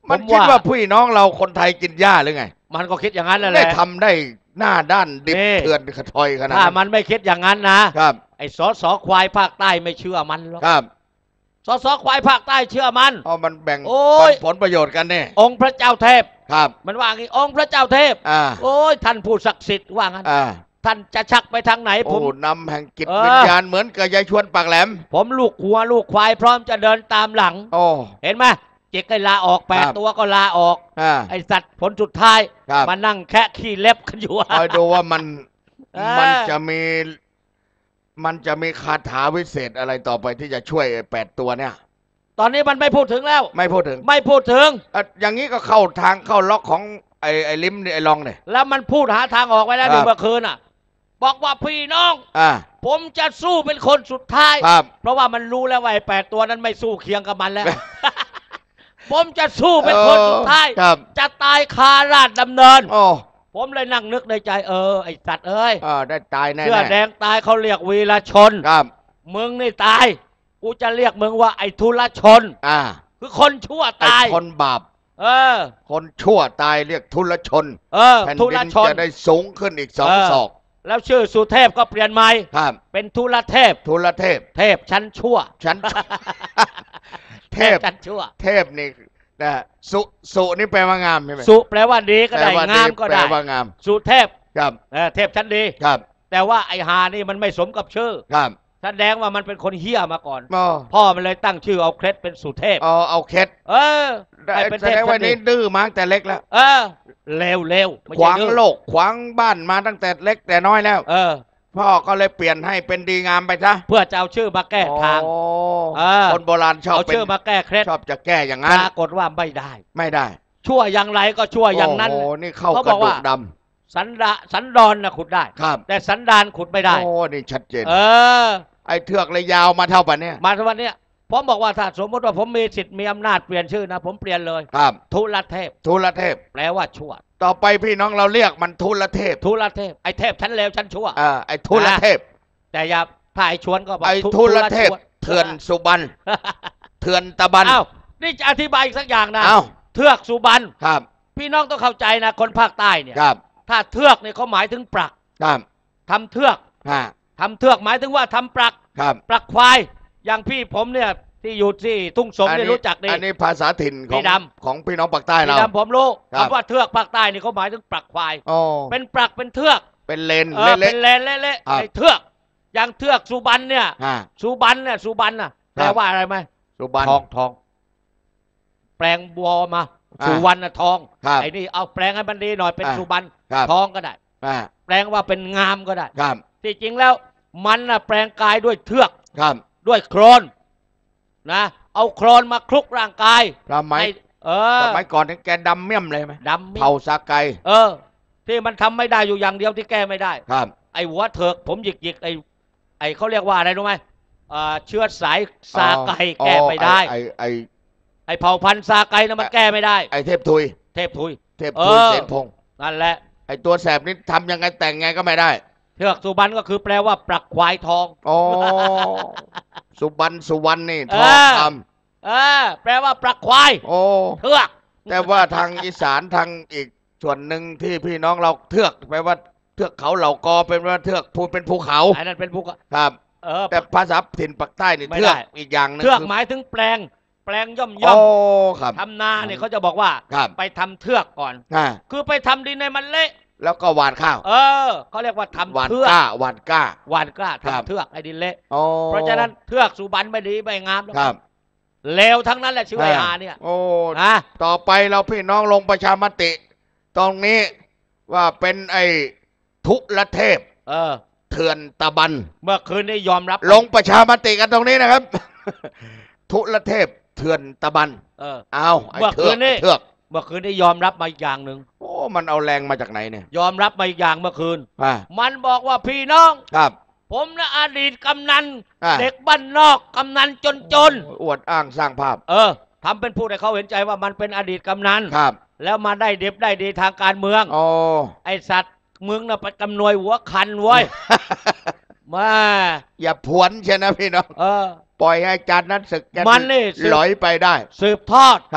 มันคิดว่าพี่น้องเราคนไทยกินหญ้าหรือไงมันก็คิดอย่างนั้นแหละได้ทำได้หน้าด้านดิบเถื่อนขะทอยขนาดถ้ามันไม่คิดอย่างนั้นนะครับไอ้สอสอควายภาคใต้ไม่เชื่อมันหรอกครับสอสอควายภาคใต้เชื่อมันอ๋อมันแบ่งผลประโยชน์กันเนี่ยองค์พระเจ้าเทพครับมันว่างี้องค์พระเจ้าเทพอ่าโอ้ยท่านผู้ศักดิ์สิทธิ์ว่างั้นอ่าท่านจะชักไปทางไหนผมนำแห่งจิตวิญญาณเหมือนกับยายชวนปากแหลมผมลูกหัวลูกควายพร้อมจะเดินตามหลังโอ้เห็นไหมเจ๊กไอ้ลาออกแปดตัวก็ลาออกไอ้สัตว์ผลสุดท้ายมานั่งแค่ขี้เล็บกันอยู่คอยดูว่ามันมันจะมีมันจะมีคาถาวิเศษอะไรต่อไปที่จะช่วยแปดตัวเนี่ยตอนนี้มันไม่พูดถึงแล้วไม่พูดถึงไม่พูดถึงอย่างนี้ก็เข้าทางเข้าล็อกของไอ้ไอ้ลิมไอ้ลองเนี่ยแล้วมันพูดหาทางออกไว้แล้วดูเมื่อคืนอ่ะบอกว่าพี่น้องอ่าผมจะสู้เป็นคนสุดท้ายเพราะว่ามันรู้แล้วว่าไอ้แปดตัวนั้นไม่สู้เคียงกับมันแล้ว ผมจะสู้เป็นคนสุดท้ายจะตายคาราชดำเนินผมเลยนั่งนึกในใจเออไอ้สัตว์เอ้ยได้ตายแน่เสื้อแดงตายเขาเรียกวีรชนครับมึงนี่ตายกูจะเรียกมึงว่าไอ้ทุรชนอ่าคือคนชั่วตายคนบาปเออคนชั่วตายเรียกทุรชนเออแผ่นดินจะได้สูงขึ้นอีกสองศอกแล้วชื่อสุเทพก็เปลี่ยนใหม่เป็นทุรเทพทุรเทพเทพชั้นชั่วชั้นเทพชั้นชั่วเทพนี่นะสุสุนี่แปลว่างามใช่ไหมสุแปลว่าดีก็ได้งามก็ได้แปลว่างามสุเทพครับเทพชั้นดีครับแต่ว่าไอ้หานี่มันไม่สมกับชื่อครับแสดงว่ามันเป็นคนเฮี้ยมาก่อนพ่อมันเลยตั้งชื่อเอาเคล็ดเป็นสุเทพอ๋อเอาเคล็ดเออแสดงว่านี้ดื้อมาตั้งแต่เล็กแล้วเออเร็วเร็วขวางโลกขวางบ้านมาตั้งแต่เล็กแต่น้อยแล้วเออพ่อก็เลยเปลี่ยนให้เป็นดีงามไปซะเพื่อจะเอาชื่อมาแก้ทางคนโบราณชอบเอาชื่อมาแก้เคล็ดชอบจะแก้อย่างนั้นปรากฏว่าไม่ได้ไม่ได้ชั่วอย่างไรก็ชั่วอย่างนั้นโอ้นี่เข้ากระดูกดำสันดาสันดอนนะขุดได้ครับแต่สันดานขุดไม่ได้โอ้นี่ชัดเจนเออไอ้เทือกเลยยาวมาเท่าปันเนี่ยมาเท่าปันเนี่ยผมบอกว่าถ้าสมมติว่าผมมีสิทธิ์มีอำนาจเปลี่ยนชื่อนะผมเปลี่ยนเลยครับทุลเทพทุลเทพแปลว่าชั่วต่อไปพี่น้องเราเรียกมันทุลเทพทุลเทพไอ้เทพชั้นเลวชั้นชั่วอ่าไอ้ทุลเทพแต่อย่าถ้าไอ้ชวนก็บอกไอ้ทุลเทพเถื่อนสุบรรณเถื่อนตะบันอ้าวนี่จะอธิบายอีกสักอย่างนะอ้าวเทือกสุบรรณครับพี่น้องต้องเข้าใจนะคนภาคใต้เนี่ยครับถ้าเทือกเนี่ยเขาหมายถึงปรักครับทำเทือกทำเทือกหมายถึงว่าทำปรักปรักควายอย่างพี่ผมเนี่ยที่อยู่ที่ทุ่งสงเนี่ยรู้จักดีอันนี้ภาษาถิ่นของของพี่น้องภาคใต้เราพี่ดำผมรู้คำว่าเทือกภาคใต้นี่เขาหมายถึงปรักควายเป็นปรักเป็นเทือกเป็นเลนเป็นเลนเละๆไอ้เทือกอย่างเทือกสุบรรณเนี่ยสุบรรณเนี่ยสุบรรณน่ะแปลว่าอะไรไหมสุบรรณทองทองแปลงบัวมาสุวรรณทองไอ้นี่เอาแปลงให้มันดีหน่อยเป็นสุบรรณทองก็ได้แปลงว่าเป็นงามก็ได้ที่จริงแล้วมันน่ะแปลงกายด้วยเทือกด้วยโครนนะเอาโครนมาคลุกร่างกายทำไมเออสมัยก่อนแกดำเมี่ยมเลยไหมดำเผาสาไกเออที่มันทำไม่ได้อยู่อย่างเดียวที่แก้ไม่ได้ครับไอ้หัวเถิกผมหยิกหยิกไอ้ไอ้เขาเรียกว่าอะไรรู้ไหมเชื้อสายสาไก่แก้ไม่ได้ไอ้ไอ้ไอ้เผ่าพันธุ์สาไก่นั้นมันแก้ไม่ได้ไอ้เทพทุยเทพทุยเทพทุยเสนพงศ์นั่นแหละไอ้ตัวแสบนี่ทำยังไงแต่งไงก็ไม่ได้เทือกสุบรรณก็คือแปลว่าปรักควายทองอ๋อสุบรรณสุวรรณนี่ทองคำเออแปลว่าปรักควายโอ้เทือกแต่ว่าทางอีสานทางอีกส่วนหนึ่งที่พี่น้องเราเทือกแปลว่าเทือกเขาเหล่ากอเป็นว่าเทือกภูเป็นภูเขาอันนั้นเป็นภูเขาครับเออแต่ภาษาถิ่นปากใต้นี่เทือกอีกอย่างนึงเทือกหมายถึงแปลงแปลงย่อมย่อมทำนาเนี่ยเขาจะบอกว่าไปทำเทือกก่อนคือไปทำดินในมันเละแล้วก็หว่านข้าวเออเขาเรียกว่าทำเทือกหว่านกล้าหว่านกล้าทำเทือกไอ้ดินเละเพราะฉะนั้นเทือกสุบรรณไม่ดีไม่งามครับเลวทั้งนั้นแหละชื่อไอ้อาเนี่ยโอ้นะต่อไปเราพี่น้องลงประชามติตรงนี้ว่าเป็นไอ้ทุลเทพเออเถื่อนตะบันเมื่อคืนนี้ยอมรับลงประชามติกันตรงนี้นะครับทุลเทพเถื่อนตะบันเออเอาเมื่อคืนนี้เถือกเมื่อคืนนี้ยอมรับมาอีกอย่างหนึ่งโอ้มันเอาแรงมาจากไหนเนี่ยยอมรับมาอีกอย่างเมื่อคืนมันบอกว่าพี่น้องครับผมนะอดีตกำนันเด็กบ้านนอกกำนันจนจนอวดอ้างสร้างภาพเออทำเป็นพูดให้เขาเห็นใจว่ามันเป็นอดีตกำนันครับแล้วมาได้เด็บได้ดีทางการเมืองโอ้ไอสัตว์มึงน่ะไปกำนวยหัวคันไว้มาอย่าผวนใช่นะพี่น้องเออปล่อยให้จานนั้นศึกมันนี่ลอยไปได้สืบทอดครับ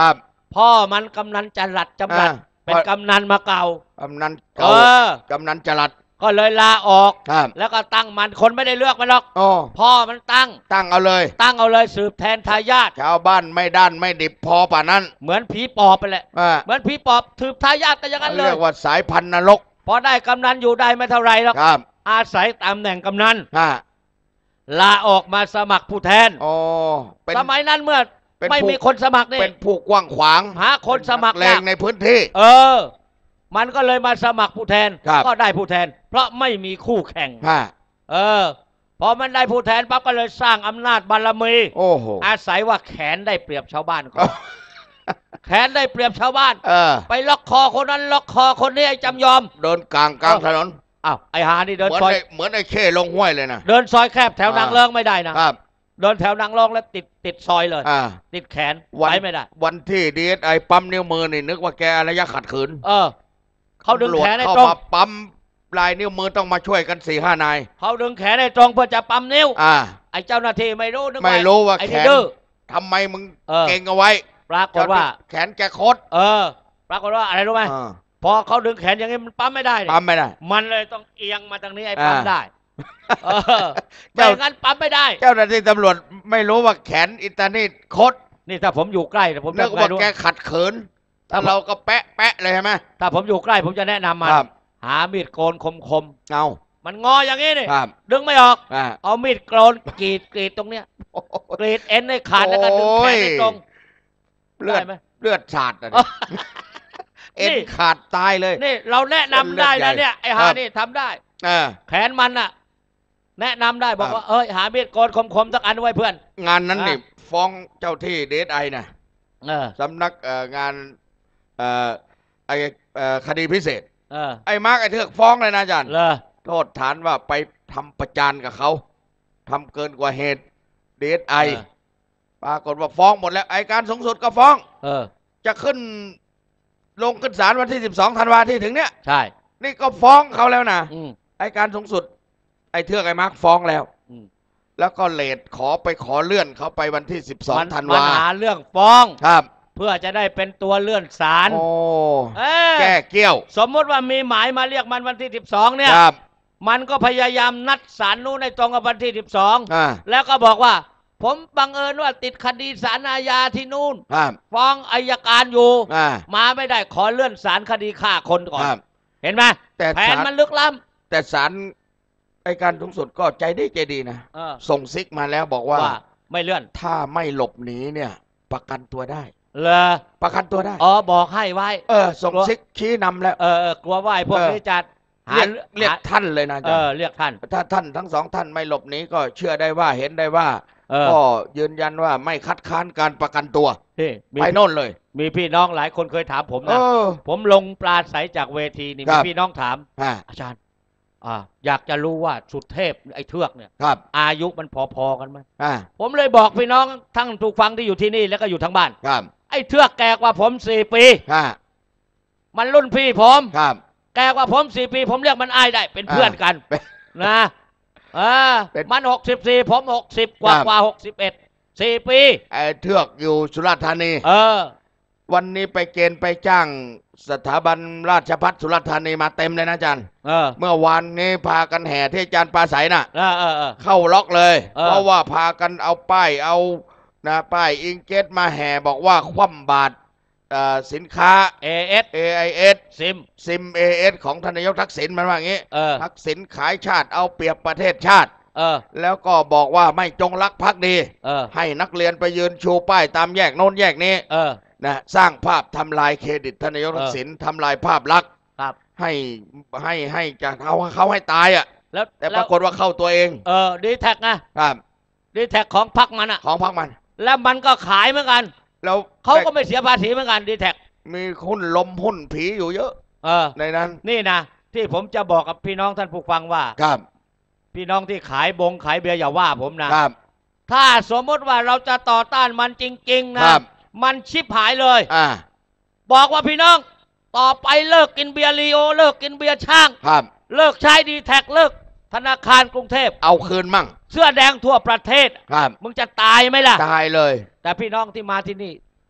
พ่อมันกำนันจรัสจำรัดเป็นกำนันมาเก่ากำนันเอเก่าอกำนันจรัสก็เลยลาออกครับแล้วก็ตั้งมันคนไม่ได้เลือกมันหรอกโอ้พ่อมันตั้งตั้งเอาเลยตั้งเอาเลยสืบแทนทายาทชาวบ้านไม่ด้านไม่ดิบพอป่านั้นเหมือนผีปอบไปแหละอ่าเหมือนผีปอบสืบทายาทก็อย่างนั้นเลเรียยกว่าสายพันธุ์นรกพอได้กำนันอยู่ได้ไม่เท่าไรหรอกครับอาศัยตำแหน่งกำนันฮะลาออกมาสมัครผู้แทนโอ้เป็นสมัยนั้นเมื่อเป็นไม่ผู้มีคนสมัครนี่เป็นผู้กว้างขวางหาคนสมัครแรงในพื้นที่เออ มันก็เลยมาสมัครผู้แทนครับก็ได้ผู้แทน เพราะไม่มีคู่แข่งฮะเออ พอมันได้ผู้แทนปั๊บก็เลยสร้างอำนาจบารมีโอ้โหอาศัยว่าแขนได้เปรียบชาวบ้านก่อนแขนได้เปรียบชาวบ้านเออไปล็อกคอคนนั้นล็อกคอคนนี้ไอ้จำยอมเดินกลางกลางถนนอ้าวไอ้หานี่เดินเหมือนซอยไอ้เหมือนไอ้เข้ลงห้วยเลยนะเดินซอยแคบแถวอ่านางเลิงไม่ได้นะครับ เดินแถวนางเลิงแล้วติดติดซอยเลยอ่าติดแขนวันไปไม่ได้วันที่ดีเอสไอปั๊มนิ้วมือนี่นึกว่าแกอารยะขัดขืนเออเขาดึงตำรวจแขนให้เข้าตรงมาปั๊มลายนิ้วมือต้องมาช่วยกันสี่ห้านายเขาดึงแขนให้ตรงเพื่อจะปั๊มนิ้วอ่าไอ้เจ้าหน้าที่ไม่รู้นึกไม่รู้ว่าไอ้แขนี่นดื้อทำไมมึงเออเก่งเอาไว้ปรากฏว่าแขนแกโคตรเออ ปรากฏว่าอะไรรู้ไหมอ่าพอเขาดึงแขนอย่างนี้มันปั๊มไม่ได้เนี่ยปั๊มไม่ได้มันเลยต้องเอียงมาทางนี้ไอ้ปั๊มอ่าได้ เออเจ้าไม่งั้นปั๊มไม่ได้เจ้าหน้าที่ตำรวจไม่รู้ว่าแขนอิตาลีโคตรนี่ถ้าผมอยู่ใกล้แต่ผมนึจะกไม่ว่ารู้แกขัดขืนถ้าเราก็แปะแปะเลยใช่ไหมถ้าผมอยู่ใกล้ผมจะแนะนำมันครับหามีดโกนคมเอาๆมันงออย่างนี้นี่ครับดึงไม่ออกอ่าเอามีดโกนกรีดกรีดตรงเนี้ยกรีดเอ็นให้ขาดแล้วก็ดึงแขนให้ตรงเลือดได้ไหมเลือดสาดอะดิเอ็นนี่ขาดตายเลยนี่เราแนะนำได้เส้นเลือดใหญ่นะเนี่ยไอ้หาครับนี่ทำได้เออแขนมันน่ะ แนะนำได้บอกครับว่าเอ้ยหามีดโกนคมๆสักอันไว้เพื่อนงานนั้นอ่ะนี่ฟ้องเจ้าที่ดีเอสไอนะเออสำนักเอ่องานเอ่อไอเอ่อคดีพิเศษเออไอ้มาร์กไอ้เทือกฟ้องเลยนะอาจารย์เลยโทษฐานว่าไปทำประจานกับเขาทำเกินกว่าเหตุดีเอสไอปรากฏว่าฟ้องหมดแล้วไอการสูงสุดก็ฟ้องเออจะขึ้นลงขึ้นศาลวันที่สิบสองธันวาที่ถึงเนี้ยใช่นี่ก็ฟ้องเขาแล้วนะอืมไอการสูงสุด ไอเทือกไอมาร์กฟ้องแล้วอืมแล้วก็เลทขอไปขอเลื่อนเขาไปวันที่สิบสองมันธันมันวาหาเรื่องฟ้องครับเพื่อจะได้เป็นตัวเลื่อนศาลโอ้เออแก้เกี้ยวสมมติว่ามีหมายมาเรียกมันวันที่สิบสองเนี่ยครับมันก็พยายามนัดศาลนู้นในตรงกับวันที่สิบสองอ่าแล้วก็บอกว่า ผมบังเอิญว่าติดคดีศาลอาญาที่นู่นครับฟ้องอัยการอยู่อ่ามาไม่ได้ขอเลื่อนศาลคดีฆ่าคนก่อนครับเห็นไหมแต่แผนศาลมันลึกล้แต่ศาลไอการสูงสุดก็ใจดีใจดีนะำเออส่งซิกมาแล้วบอกว่าว่าไม่เลื่อนถ้าไม่หลบหนีเนี่ย ประกันตัวได้เลยประกันตัวได้อ๋อบอกให้ไว้เออ ส่งซิกชี้นำแล้วเออเออกลัวว่าไอ้พวกเออนี้จะหาเรียกเรียกหาท่านเลยนะอาเอจารอย์เรียกท่านถ้าท่านทั้งสองท่านไม่หลบหนีก็เชื่อได้ว่าเห็นได้ว่าเออก็ยืนยันว่าไม่คัดค้านการประกันตัวนี่มีไปโน่นเลยมีพี่น้องหลายคนเคยถามผมเอนะอผมลงปราศัยจากเวทีนี่ครัมีบพี่น้องถามฮะอาจารย์อ่าอยากจะรู้ว่าสุเทพไอ้เทือกเนี่ยครับอายุมันพอๆกันไหมอ่าผมเลยบอกพี่น้องทั้งถูกฟังที่อยู่ที่นี่แล้วก็อยู่ทั้งบ้านครับไอ้เทือกแก่กว่าผมสี่ปีฮะมันรุ่นพี่ผมครับแก่กว่าผมสี่ปีผมเรียกมันอ้ายได้เป็นเพื่อนกันเป็นนะเออเป็นมันหกสิบสี่ผมหกสิบกว่าครับกว่าหกสิบเอ็ดสี่ปีไอ้เทือกอยู่สุราษฎร์ธานีเออวันนี้ไปเกณฑ์ไปจ้างสถาบันราชภัฏสุราษฎร์ธานีมาเต็มเลยนะอาจารย์เออเมื่อวานนี้พากันแห่ที่อาจารย์ปราศัยน่ะเออเออเออเข้าล็อกเลยเออเพราะว่าพากันเอาป้ายเอานะป้ายอิงเกตมาแห่บอกว่าคว่ำบาตรเอ่อสินค้าเอเอสเอ ไอ เอสซิมซิม เอ เอส ของท่านนายกทักษิณมันว่าอย่างนี้เออทักษิณขายชาติเอาเปรียบประเทศชาติเออแล้วก็บอกว่าไม่จงรักภักดีเออให้นักเรียนไปยืนชูป้ายตามแยกโน้นแยกนี้เออนะสร้างภาพทำลายเครดิตท่านนายกทักษิณทำลายภาพลักษณ์ครับให้ให้ให้จะเขาเขาให้ตายอ่ะแล้วแต่ปแล้วรากฏว่าเข้าตัวเองเออดีแท็กนะครับ ดีแท็กของพักมันอะของพรรคมันแล้วมันก็ขายเหมือนกันแล้วเขาก็ไม่เสียภาษีเหมือนกันดีแท็กมีหุ้นลมหุ้นผีอยู่เยอะเออในนั้นนี่นะที่ผมจะบอกกับพี่น้องท่านผู้ฟังว่าครับพี่น้องที่ขายบงขายเบียร์อย่าว่าผมนะครับ ถ้าสมมติว่าเราจะต่อต้านมันจริงๆนะครับ มันชิบหายเลยอ่าบอกว่าพี่น้องต่อไปเลิกกินเบียร์ลีโอเลิกกินเบียร์ช่างครับเลิกใช้ดีแท็กเลิกธนาคารกรุงเทพเอาคืนมั่งเสื้อแดงทั่วประเทศครับมึงจะตายไหมล่ะตายเลยแต่พี่น้องที่มาที่นี่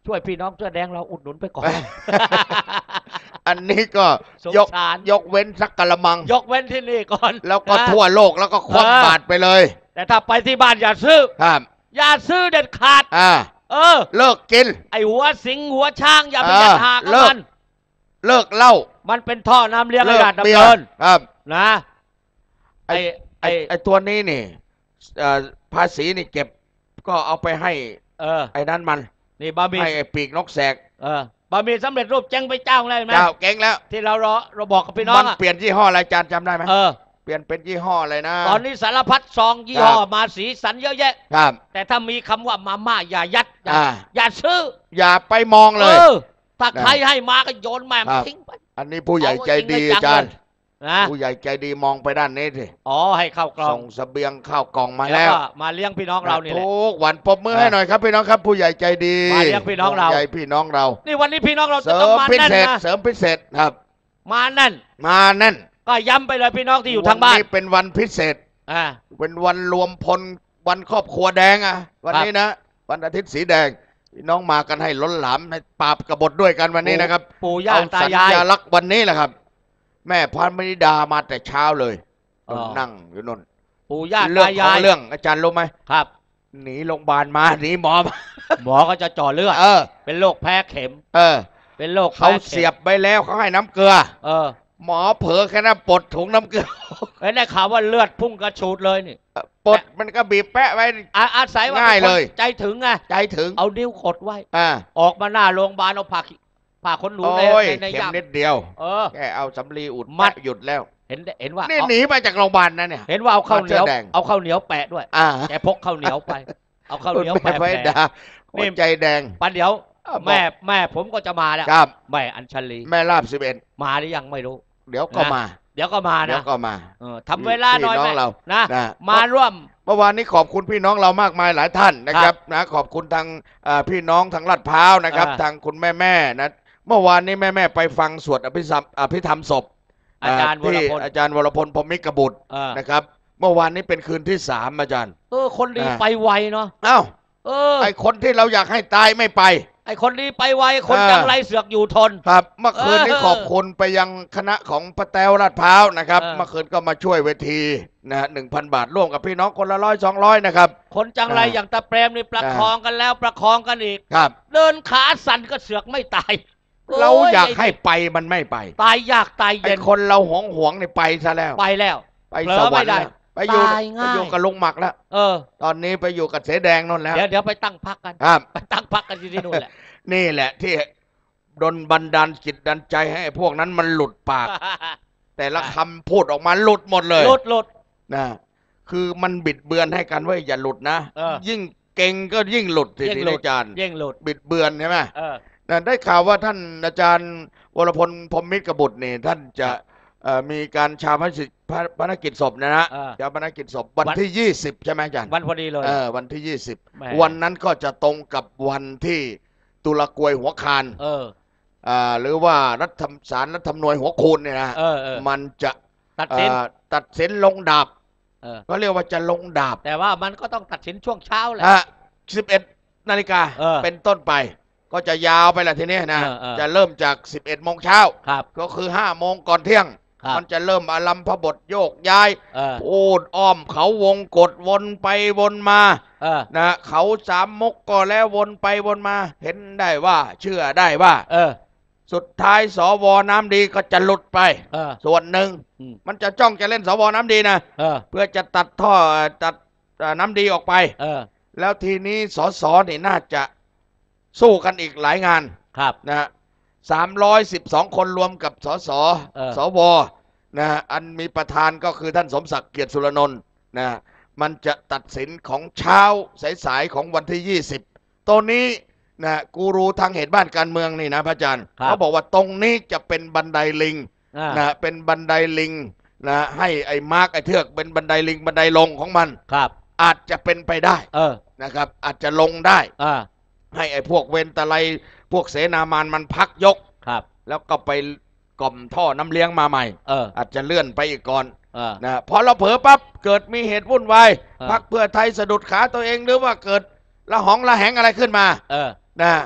ช่วยพี่น้องเสื้อแดงเราอุดหนุนไปก่อนอันนี้ก็สงยกสารยกเว้นสักกะละมังยกเว้นที่นี่ก่อนแล้วก็นะทั่วโลกแล้วก็ควักเออบาทไปเลยแต่ถ้าไปที่บ้านอย่าซื้อครับอย่าซื้อเด็ดขาดอ่าเออเลิกกินไอหัวสิงหัวช้างอย่าไปเออยัดหากับเลิกมันเลิกเหล้ามันเป็นท่อน้ำเลี้ยงเลิให้กญาติดำเบียเนิร์นครับนะ ไอไอไอ้ไอ้ตัวนี้นี่เอ่อภาษีนี่เก็บก็เอาไปให้เออไอ้นั้นมันนี่บะหมี่ให้ไอ้ปีกนกแสกเออบะหมี่สำเร็จรูปเจ๊งไปเจ้าเลยไหมเจ้าเก่งแล้วที่เรารอเราบอกกับพี่น้อมังนอะเปลี่ยนยี่ห้ออะไรจานจำได้ไหมเออเปลี่ยนเป็นยี่ห้ออะไรนะตอนนี้สารพัดซองยี่ห้อครับมาสีสันเยอะแยะครับแต่ถ้ามีคำว่ามาม่าอย่ายัดอย่าอ่าอย่าซื้ออย่าไปมองเลยออถ้าใครให้มาก็โยนแม่งครับทิ้งไปอันนี้ผู้ใหญ่ใจดีเอไว้อาจารย์นะผู้ใหญ่ใจดีมองไปด้านนี้สิอ๋อให้เข้ากล่อส่งงเสบียงข้าวกล่องมาแล้แล้ว วก็มาเลี้ยงพี่น้องเรานี่แหละทุกวันปรบมือเออให้หน่อยครับพี่น้องครับ ผู้ใหญ่ใจดีมาเลี้ยงพี่น้องเราห่วใยพี่น้องเรานี่วันนี้พี่น้องเราเสจะริต้องมมาพิแน่นเศษนะเสริมพิเศษครับมาแน่นมาแน่นก็ย้ำไปเลยพี่น้องที่อยู่ทางบ้านวัเป็นวันพิเศษอ่าเป็นวันรวมพลวันครอบครัวแดงอ่ะวันนี้นะ วันอาทิตย์สีแดงพี่น้องมากันให้ล้นหลามให้ปราบกบฏด้วยกันวันนี้นะครับปู่ย่าเอาตาสัญยายญาลักษณ์วันนี้แหละครับ แม่พันมณิดามาแต่เช้าเลยอ๋อนั่งอยู่นนปู่ย่าเรื่องตาขยาองยเรื่องอาจารย์รู้ไหมครับหนีโรงพยาบาลมาหนีหมอมาหมอก็จะเจ่อเลือดเออเป็นโรคแพ้เข็มเออเป็นโรคเขาแพ้ข็มเสียบไปแล้วเขาให้น้ำเกลือเออหมอเผลอแค่นั้นปลดถุงน้ำเกลือเอ้ยได้ข่าวว่าเลือดพุ่งกระฉูดเลยนี่ปลดมันก็บีบแปะไว้อาอาศัยว่าง่ายเป็นคนเลยใจถึงไงใจถึงเอานิ้วกดไว้อ่าออกมาหน้าโรงพยาบาลเอาผ่าขี้ผ่าขนหนูโอ้ในยในในเข็มย่ามนิดเดียวเออแค่เอาสำลีอุดมัดแปะหยุดแล้วเห็นเห็นว่านี่เอาหนีมาจากโรงพยาบาลนะเนี่ยเห็นว่าเอาข้าวเหนียวมาเสื้อแดงเอาข้าวเหนียวแปะด้วยอ่าแกพกข้าวเหนียวไป เอาข้าวเหนียวคุณแปะแม่ไว้แผลด่าหัวใจแดงปันเดี๋ยวอ่ะบอกแม่แม่ผมก็จะมาแล้วครับแม่อัญชลีแม่ลาบสิบเอ็ดมาหรือยังไม่รู้เดี๋ยวก็นะมาเดี๋ยวก็มาเดี๋ยนะวก็มาเออทำเวลาหน่อยพี่น้องแม่เรานะนะมาร่วมเมื่อวานนี้ขอบคุณพี่น้องเรามากมายหลายท่านนะครับนะขอบคุณทางเอ่อพี่น้องทางลาดพร้าวนะครับอ่าทางคุณแม่แม่ๆนะเมื่อวานนี้แม่แม่ๆไปฟังสวดอภิสัมอภิธรรมศพอาจารย์วรที่พลอาจารย์วรพลพรหมิกบุตรเออนะครับ เมื่อวานนี้เป็นคืนที่สามอาจารย์เออคนดีอ่าไปไวเนาะเอ้าเออไอคนที่เราอยากให้ตายไม่ไปไอคนดีไปไวคนเออจังไรเสือกอยู่ทนครับเมื่อคืนนี้เออขอบคุณไปยังคณะของพระแต้วลาดพร้าวนะครับเออเมื่อคืนก็มาช่วยเวทีนะฮะหนึ่งพันบาทร่วมกับพี่น้องคนละร้อยสองร้อยนะครับคนจังไรเออออย่างตาเปรมนี่ประเออคองกันแล้วประคองกันอีกครับเดินขาสั่นก็เสือกไม่ตายเราโอยากให้ไปมันไม่ไปตายยากตายไอเย็นคนเราหวงหวงนี่ไปซะแล้วไปแล้วไปเผลอสวรรไม่ค์ได้แล้วไปอยู่ตายง่ายไปอยู่กับลุงหมักแล้วเออตอนนี้ไปอยู่กับเสแดงนั่นแล้วเดี๋ยวเดี๋ยวไปตั้งพักกันครับไปตั้งพักกันที่ที่นู่นแหละนี่แหละที่ดนบันดาลจิตดันใจให้พวกนั้นมันหลุดปาก แต่ละคำพูดออกมาหลุดหมดเลยหลุดหลุดนะคือมันบิดเบือนให้กันว่าอย่าหลุดนะเออยิ่งเก่งก็ยิ่งหลุดทียิ่งนี้หลุดอาจารย์เย่งหลุดบิดเบือนใช่ไหมเออนะได้ข่าวว่าท่านอาจารย์วรพลพรหมมิตรกบุตรนี่ท่านจะเอ่อมีการชาพนกิจพนกิจศพนะนะเออชาพนกิจศพวันที่ยี่สิบใช่ไหมอาจารย์วันพอดีเลยเออวันที่ยี่สิบแหมวันนั้นก็จะตรงกับวันที่ตุลากวยหัวคานเอออ่าหรือว่ารัฐธรรมศาลรัฐธรรมนูญหัวคูณเนี่ยนะเออเออมันจะตัดสินเอ่อตัดสินลงดาบเออก็เรียกว่าจะลงดาบแต่ว่ามันก็ต้องตัดสินช่วงเช้าแหละอ่ะสิบเอ็ดนาฬิกาเออเป็นต้นไป ก็จะยาวไปละทีนี้นะเออเออจะเริ่มจากสิบเอ็ดโมงเช้าครับก็คือห้าโมงก่อนเที่ยงครับมันจะเริ่มอารัมพบทโยกย้ายเออพูดอ้อมเขาวงกดวนไปวนมาเออนะเขาสามมุกก็แล้ววนไปวนมา เห็นได้ว่าเชื่อได้ว่าเออสุดท้ายสวน้ำดีก็จะหลุดไปเออส่วนหนึ่งอืมมันจะจ้องจะเล่นสวน้ำดีนะเออเพื่อจะตัดท่อตัดเอ่อน้ำดีออกไปเออแล้วทีนี้สสนี่น่าจะสู้กันอีกหลายงานครับนะฮะสามร้อยสิบสองคนรวมกับสสเออสวนะฮะอันมีประธานก็คือท่านสมศักดิ์เกียรติสุรนนท์นะฮะมันจะตัดสินของเช้าสายๆของวันที่ยี่สิบตัวนี้นะกูรูทางเหตุบ้านการเมืองนี่นะพระอาจารย์ครับเขาบอกว่าตรงนี้จะเป็นบันไดลิงอ่านะเป็นบันไดลิงนะให้ไอ้มาร์กไอ้เทือกเป็นบันไดลิงบันไดลงของมันครับอาจจะเป็นไปได้เออนะครับ อาจจะลงได้อ่าให้ไอ้พวกเวนตะไลพวกเสนามานมันพักยกครับแล้วก็ไปกล่อมท่อน้ำเลี้ยงมาใหม่เอออาจจะเลื่อนไปอีกก่อนเออนะพอเราเผลอปั๊บเกิดมีเหตุวุ่นวายเออพักเพื่อไทยสะดุดขาตัวเองหรือว่าเกิดละหองละแหงอะไรขึ้นมาเออนะ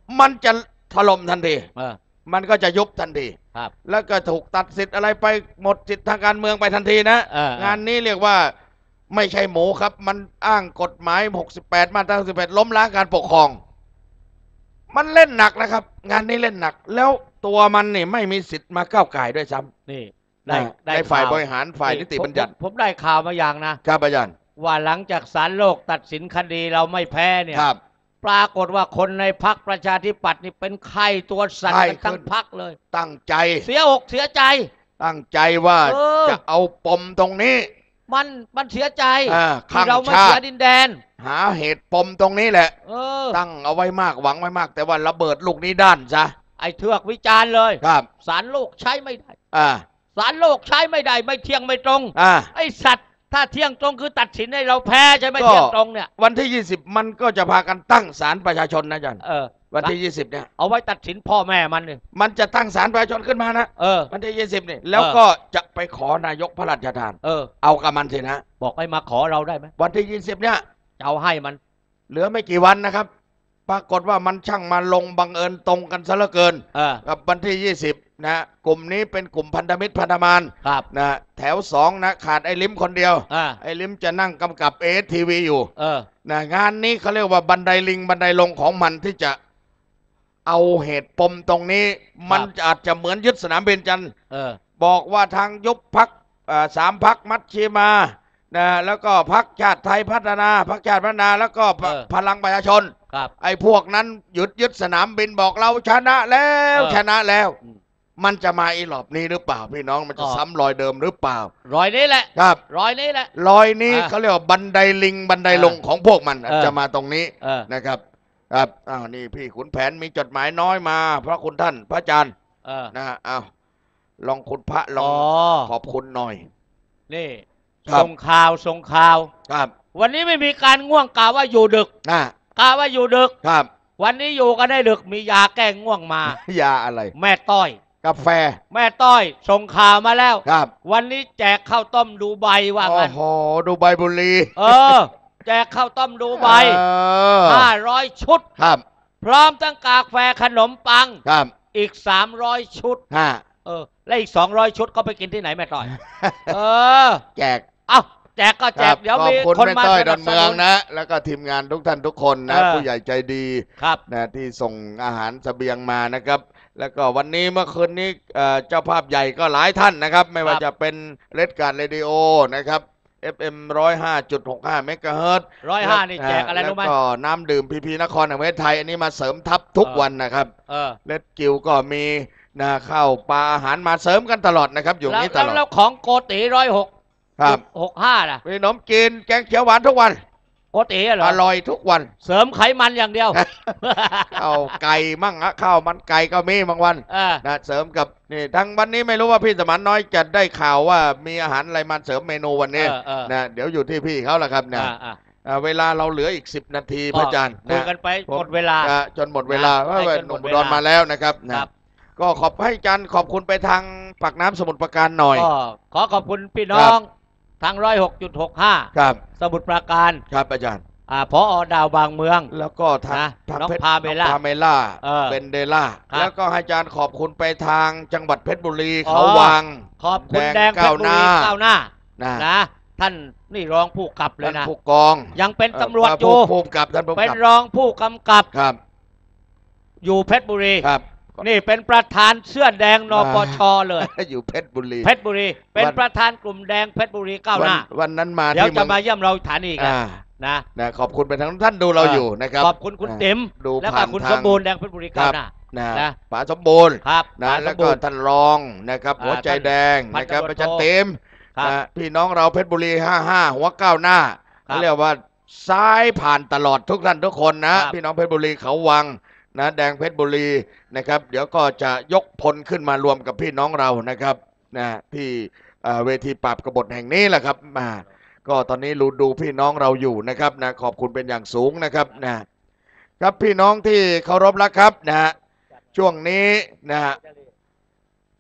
มันจะถล่มทันทีเออมันก็จะยุบทันทีครับแล้วก็ถูกตัดสิทธิ์อะไรไปหมดสิทธิ์ทางการเมืองไปทันทีนะเออเอองานนี้เรียกว่าไม่ใช่หมูครับ มันอ้างกฎหมายหกสิบแปดมาตราสิบแปดล้มล้างการปกครอง มันเล่นหนักนะครับ งานนี้เล่นหนัก แล้วตัวมันนี่ไม่มีสิทธิ์มาก้าวไก่ด้วยซ้ำนี่ในได้ได้ในฝ่ายข่วบริหารฝ่ายนิติบัญญัติผมผมได้ข่าวมาอย่างนะครับอาจารย์ว่าหลังจากศาลโลกตัดสินคดีเราไม่แพ้เนี่ยครับปรากฏว่าคนในพรรคประชาธิปัตย์นี่เป็นไข้ตัวสั่นไข้กันทั้งขึ้นพรรคเลยตั้งใจเสียอกเสียใจตั้งใจว่าเออจะเอาปมตรงนี้มันมันเสียใจอ่าที่เราไม่ข้างชาติเสียดินแดนหาเหตุปมตรงนี้แหละเออตั้งเอาไว้มากหวังไว้มาก แต่ว่าระเบิดลูกนี้ด้านซะไอ้เทือกวิจารณ์เลยครับศาลโลกใช้ไม่ได้อ่าศาลโลกใช้ไม่ได้ไม่เที่ยงไม่ตรงอ่าไอ้สัตว์ถ้าเที่ยงตรงคือตัดสินให้เราแพ้ใช่ไหมก็เที่ยงตรงเนี่ยวันที่ยี่สิบมันก็จะพากันตั้งศาลประชาชนนะอาจารย์เออวันที่ยี่สิบเนี่ยเอาไว้ตัดสินพ่อแม่มันเลยมันจะตั้งศาลประชาชนขึ้นมานะเออวันที่ยี่สิบนี่แล้วก็จะไปขอนายกพระราชทานเออเอากับมันสินะบอกให้มาขอเราได้ไหมวันที่ยี่สิบเนี่ยจะเอาให้มันเหลือไม่กี่วันนะครับ ปรากฏว่ามันช่างมาลงบังเอิญตรงกันซะเหลือเกินเออกับวันที่ยี่สิบนะกลุ่มนี้เป็นกลุ่มพันธมิตรพันธมานครับนะแถวสองนะขาดไอ้ลิมคนเดียวอ่าไอ้ลิมจะนั่งกำกับเอสทีวีอยู่เออนะงานนี้เขาเรียกว่าบันไดลิงบันไดลงของมันที่จะเอาเหตุปมตรงนี้ มันอาจจะเหมือนยึดสนามเบญจันทร์เออบอกว่าทางยุบพักสามพักมัชชีมานะแล้วก็พักชาติไทยพัฒนาพักชาติพัฒนาแล้วก็พเออพลังประชาชนครับไอ้พวกนั้นหยุดยึดสนามบินบอกเราชนะแล้วเออชนะแล้วอืมมันจะมาอีหลอบนี้หรือเปล่าพี่น้องมันจะอ๋อซ้ำรอยเดิมหรือเปล่ารอยนี้แหละครับรอยนี้แหละรอยนี้อ่ะเขาเรียกว่าบันไดลิงบันไดลงเออของพวกมันเออจะมาตรงนี้เออนะครับครับอ้าวนี่พี่ขุนแผนมีจดหมายน้อยมาพระคุณท่านพระอาจารย์เออนะฮะอ้าวลองคุณพระลออ๋งอขอบคุณหน่อยนี่ครับส่งข่าวส่งข่าวครับวันนี้ไม่มีการง่วงกาว่าอยู่ดึกนะกาว่าอยู่ดึกครับวันนี้อยู่กันได้ดึกมียาแก้ง่วงมายาอะไรแม่ต้อยกาแฟแม่ต้อยส่งข่าวมาแล้วครับวันนี้แจกข้าวต้มดูใบว่าโอ้งั้นโหดูใบบุรีเออ แจกข้าวต้มดูใบเออห้าร้อยชุดครับพร้อมทั้งกาแฟขนมปังครับอีกสามร้อยชุดห้าเออ และอีกสองร้อยชุดก็ไปกินที่ไหนแม่ต้อย เออแจกเอ้าแจกก็แจครักบเดี๋ยวขอมีบคุณคนแม่มาต้อยสดนัอบ นสเมือนุงนนะ แล้วก็ทีมงานทุกท่านทุกคนนะเออผู้ใหญ่ใจดีครับนะที่ส่งอาหารเสบียงมานะครับ แล้วก็วันนี้เมื่อคืนนี้เอ่อเจ้าภาพใหญ่ก็หลายท่านนะครับ ไม่ว่าครับจะเป็นเรดการ์ดเรดิโอนะครับ เอฟ เอ็ม หนึ่งร้อยห้าจุดหกห้า เมกะเฮิรตซ์ร้อยห้านี่แจกอะไรรู้ไหมแล้วก็น้ำดื่มพีพีนครแห่งประเทศไทย อันนี้มาเสริมทัพทุกเออวันนะครับเออเลดกิวก็มีนะข้าวปลาอาหารมาเสริมกันตลอดนะครับ อยู่แล้วนี้ตแล้วลอดแล้วของโกติร้อยหกครับหกห้าล่ะมีขนมจีนแกงเขียวหวานทุกวันโกติเหรออร่อยทุกวันเสริมไขมันอย่างเดียวข้าวไก่มั่งอะข้าวมันไก่ก็มีบางวันเออนะเสริมกับนี่ทั้งวันนี้ไม่รู้ว่าพี่สมานน้อยจะได้ข่าวว่ามีอาหารอะไรมาเสริมเมนูวันนี้เออเออนะเดี๋ยวอยู่ที่พี่เขาแหละครับนะอ่าอ่าอ่าเวลาเราเหลืออีกสิบนาทีพระอาจารย์คุยนะกันไปหมดเวลานะจนหมดเวลานะว่าให้จนหหมนุ่มดอุเวดลารมาแล้วนะครับนะครับ ก็ขอบให้อาจารย์ขอบคุณไปทางปากน้ำสมุทรปราการหน่อยก็ขอขอบคุณพี่น้องทางร้อยหกจุดหกห้าครับสมุทรปราการครับอาจารย์อ่าพอดาวบางเมืองแล้วก็ทางนะทางน้องเพชรพาเมล่าน้องพาเมล่าเออเบนเดล่าครับแล้วก็ให้อาจารย์ขอบคุณไปทางจังหวัดเพชรบุรีอ๋อเขาวางขอบคุณแดแดงงเพชรบุก้าวหรีน้าก้าวหน้านะนะ ท่านนี่รองผู้กำกับเลยท่านนะผู้กองยังเป็นเอ่อตำรวจอผู้ยู่ผู้กำกับท่านผู้เป็นกำกับรองผู้กำกับครับอยู่เพชรบุรีครับนี่เป็นประธานเสื้อแดงนปชเลยอยู่เพชรบุรีเพชรบุรี เป็นวันประธานกลุ่มแดงเพชรบุรีก้าววัหน้าวันนั้นมาเดี๋ยวที่จะเมืองมาเยี่ยมเราฐานีกันอ่านะนะขอบคุณไปทั้งท่านดูเราเออออยู่นะครับขอบคุณคุณติ๋มดูแล้วก็ผ่านคุณทางสมบูรณ์แดงเพชรบุรีก้าวหน้านะนะป๋าสมบูรณ์ครับนะป๋าสแล้วมก็บูรณ์ท่านรองนะครับอ่าหัวใจแดงท่านนะครับพันตำรวจอาจารย์เต็มครับนะพี่น้องเราเพชรบุรีห้าห้าหัวก้าวหน้าครับเขาเรียกว่าซ้ายผ่านตลอดทุกท่านทุกคนนะครับพี่น้องเพชรบุรีเขาวังนะแดงเพชรบุรีนะครับ เดี๋ยวก็จะยกพลขึ้นมารวมกับพี่น้องเรานะครับนะที่เอ่อเวทีปราบกบฏแห่งนี้แหละครับมาก็ตอนนี้รูดูพี่น้องเราอยู่นะครับนะขอบคุณเป็นอย่างสูงนะครับนะครับพี่น้องที่เคารพรักครับนะฮะช่วงนี้นะฮะ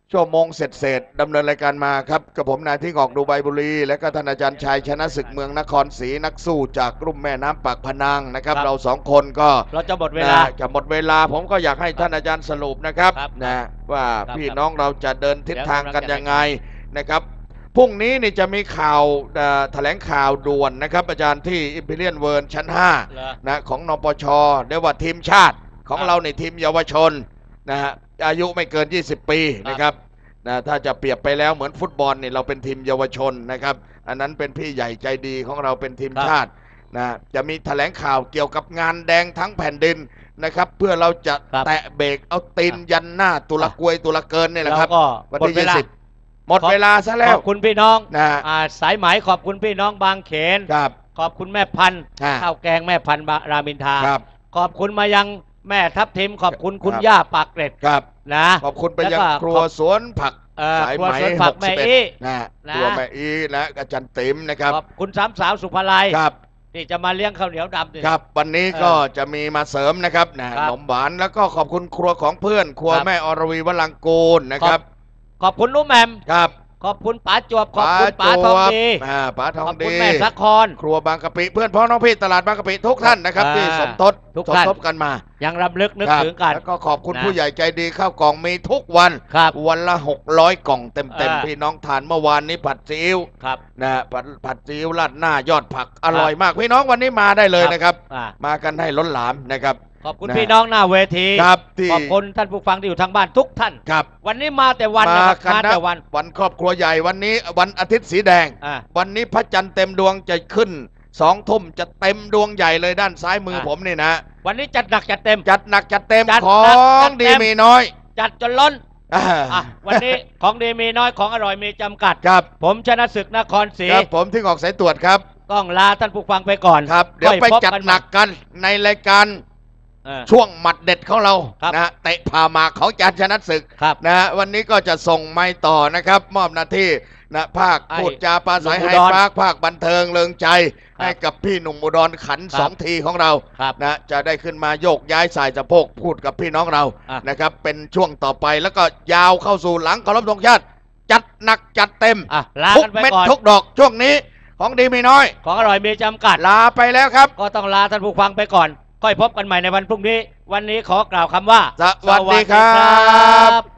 ชั่วโมงเสร็จเสร็จดำเนินรายการมาครับกับผมนายที่งอกดูไบบุรี และก็ท่านอาจารย์ชัยชนะศึกเมืองนครศรีนักสู้จากรุ่มแม่น้ำปากพนังนะครับครับเราสองคนก็เราจะหมดเวลานะจะหมดเวลาผมก็อยากให้ท่านอาจารย์สรุปนะครับครับนะว่าครับพี่น้องเราจะเดินทิศเดี๋ยวทางกันกำลังจะยังไงนะครับพรุ่งนี้นี่จะมีข่าวเอ่อแถลงข่าวด่วนนะครับอาจารย์ที่อิมพีเรียนเวิร์นชั้นห้าเหรอนะของนปชเรียกว่าทีมชาติของครับเราในทีมเยาวชนนะฮะอายุไม่เกิน ยี่สิบ ปีครับนะครับนะถ้าจะเปรียบไปแล้วเหมือนฟุตบอลนี่เราเป็นทีมเยาวชนนะครับอันนั้นเป็นพี่ใหญ่ใจดีของเราเป็นทีมครับชาตินะจะมีแถลงข่าวเกี่ยวกับงานแดงทั้งแผ่นดินนะครับเพื่อเราจะครับแตะเบรกเอาตีนครับยันหน้าตุลกวยตุลเกินนี่แหละครับแล้วก็วันหมดที่เวลายี่สิบหมดเวลาซะแล้ขวอบคุณพี่น้องนะฮะอ่าสายไหมขอบคุณพี่น้องบางเขนครับขอบคุณแม่พันธุ์อ่าข้าวแกงแม่พันธุ์รามอินทราครับขอบคุณมายังแม่ทับทิมขอบคุณคุณครับย่าปากเกร็ดครับนะขอบคุณไปยังแล้วก็ครัวขอบสวนผักเอ่อสายครัวไหมสวนผักหกแม่สิบเอ็ดอี้นะฮะนะครัวแม่อีและอาจารย์ติ๋มนะครับขอบคุณสามสาวสุภาลัยครับที่จะมาเลี้ยงข้าวเหนียวดำนี่ครับวันนี้เออก็จะมีมาเสริมนะครับนะครับ ขนมหวานแล้วก็ขอบคุณครัวของเพื่อน ครัวครับแม่อรวีวลังกูลนะครับขอบคุณนุ่มแหมมครับขอบคุณป๋าจวบขอบคุณป๋าจวบทองดีอ่าป๋าทอขงอบคุณดีแม่สักครครัวบางกะปิเพื่อนพ้องน้องพี่ตลาดบางกะปิทุกท่านนะครับอ่าที่สมทบทุกสมท่านทบกันมายังรำลึกนึกครับถึงกันแล้วก็ขอบคุณนะผู้ใหญ่ใจดีข้าวกล่องมีทุกวันครับวันละหกร้อยกล่องเต็มอ่าๆพี่น้องทานเมื่อวานนี้ผัดซีอิ๊วครับนะฮะผัดผัดซีอิ๊วราดหน้ายอดผักอร่อยมากพี่น้องวันนี้มาได้เลยครับนะครับอ่ามากันให้ล้นหลามนะครับขอบคุณนะพี่น้องหน้าเวทีครับที่ขอบคุณท่านผู้ฟังที่อยู่ทางบ้านทุกท่านครับวันนี้มาแต่วันนะครับกันมานะแต่วันวันครอบครัวใหญ่วันนี้วันอาทิตย์สีแดงอ่าวันนี้พระจันทร์เต็มดวงจะขึ้นสองทุ่มจะเต็มดวงใหญ่เลยด้านซ้ายมืออ่ะผมนี่นะวันนี้จัดหนักจัดเต็มจัดหนักจัดเต็มจัดขอหนักจังดเต็ดีมมีน้อยจัดจนล้นอ่าอ่ะวันนี้ ของดีมีน้อยของอร่อยมีจำกัดครับผมชนะศึกนครศรีครับผมที่ออกสายตรวจครับต้องลาท่านผู้ฟังไปก่อนครับ เดี๋ยวค่อไปพบจัดกันหนักกันในรายการเออช่วงหมัดเด็ดของเราครับนะเตะผ่าหมากของอาจารย์ชนะศึกครับนะฮะวันนี้ก็จะส่งไม้ต่อนะครับ มอบหน้าที่นะภาคไอ้พูดจาปราศัยหนุ่มไฮอุดรปาร์คภาคบันเทิงเริงใจครับให้กับพี่หนุ่มอุดรขันครับสองทีของเราครับนะจะได้ขึ้นมาโยกย้ายสายสะโพกพูดกับพี่น้องเราอ่ะนะครับ เป็นช่วงต่อไปแล้วก็ยาวเข้าสู่หลังเคารพธงชาติ จัดหนักจัดเต็มอ่ะลาทุกกันไปเม็ดก่อนทุกดอกช่วงนี้ของดีมีน้อยของอร่อยมีจำกัดลาไปแล้วครับก็ต้องลาท่านผู้ฟังไปก่อน ค่อยพบกันใหม่ในวันพรุ่งนี้ วันนี้ขอกล่าวคำว่าสวัสดีครับสวัสดีครับ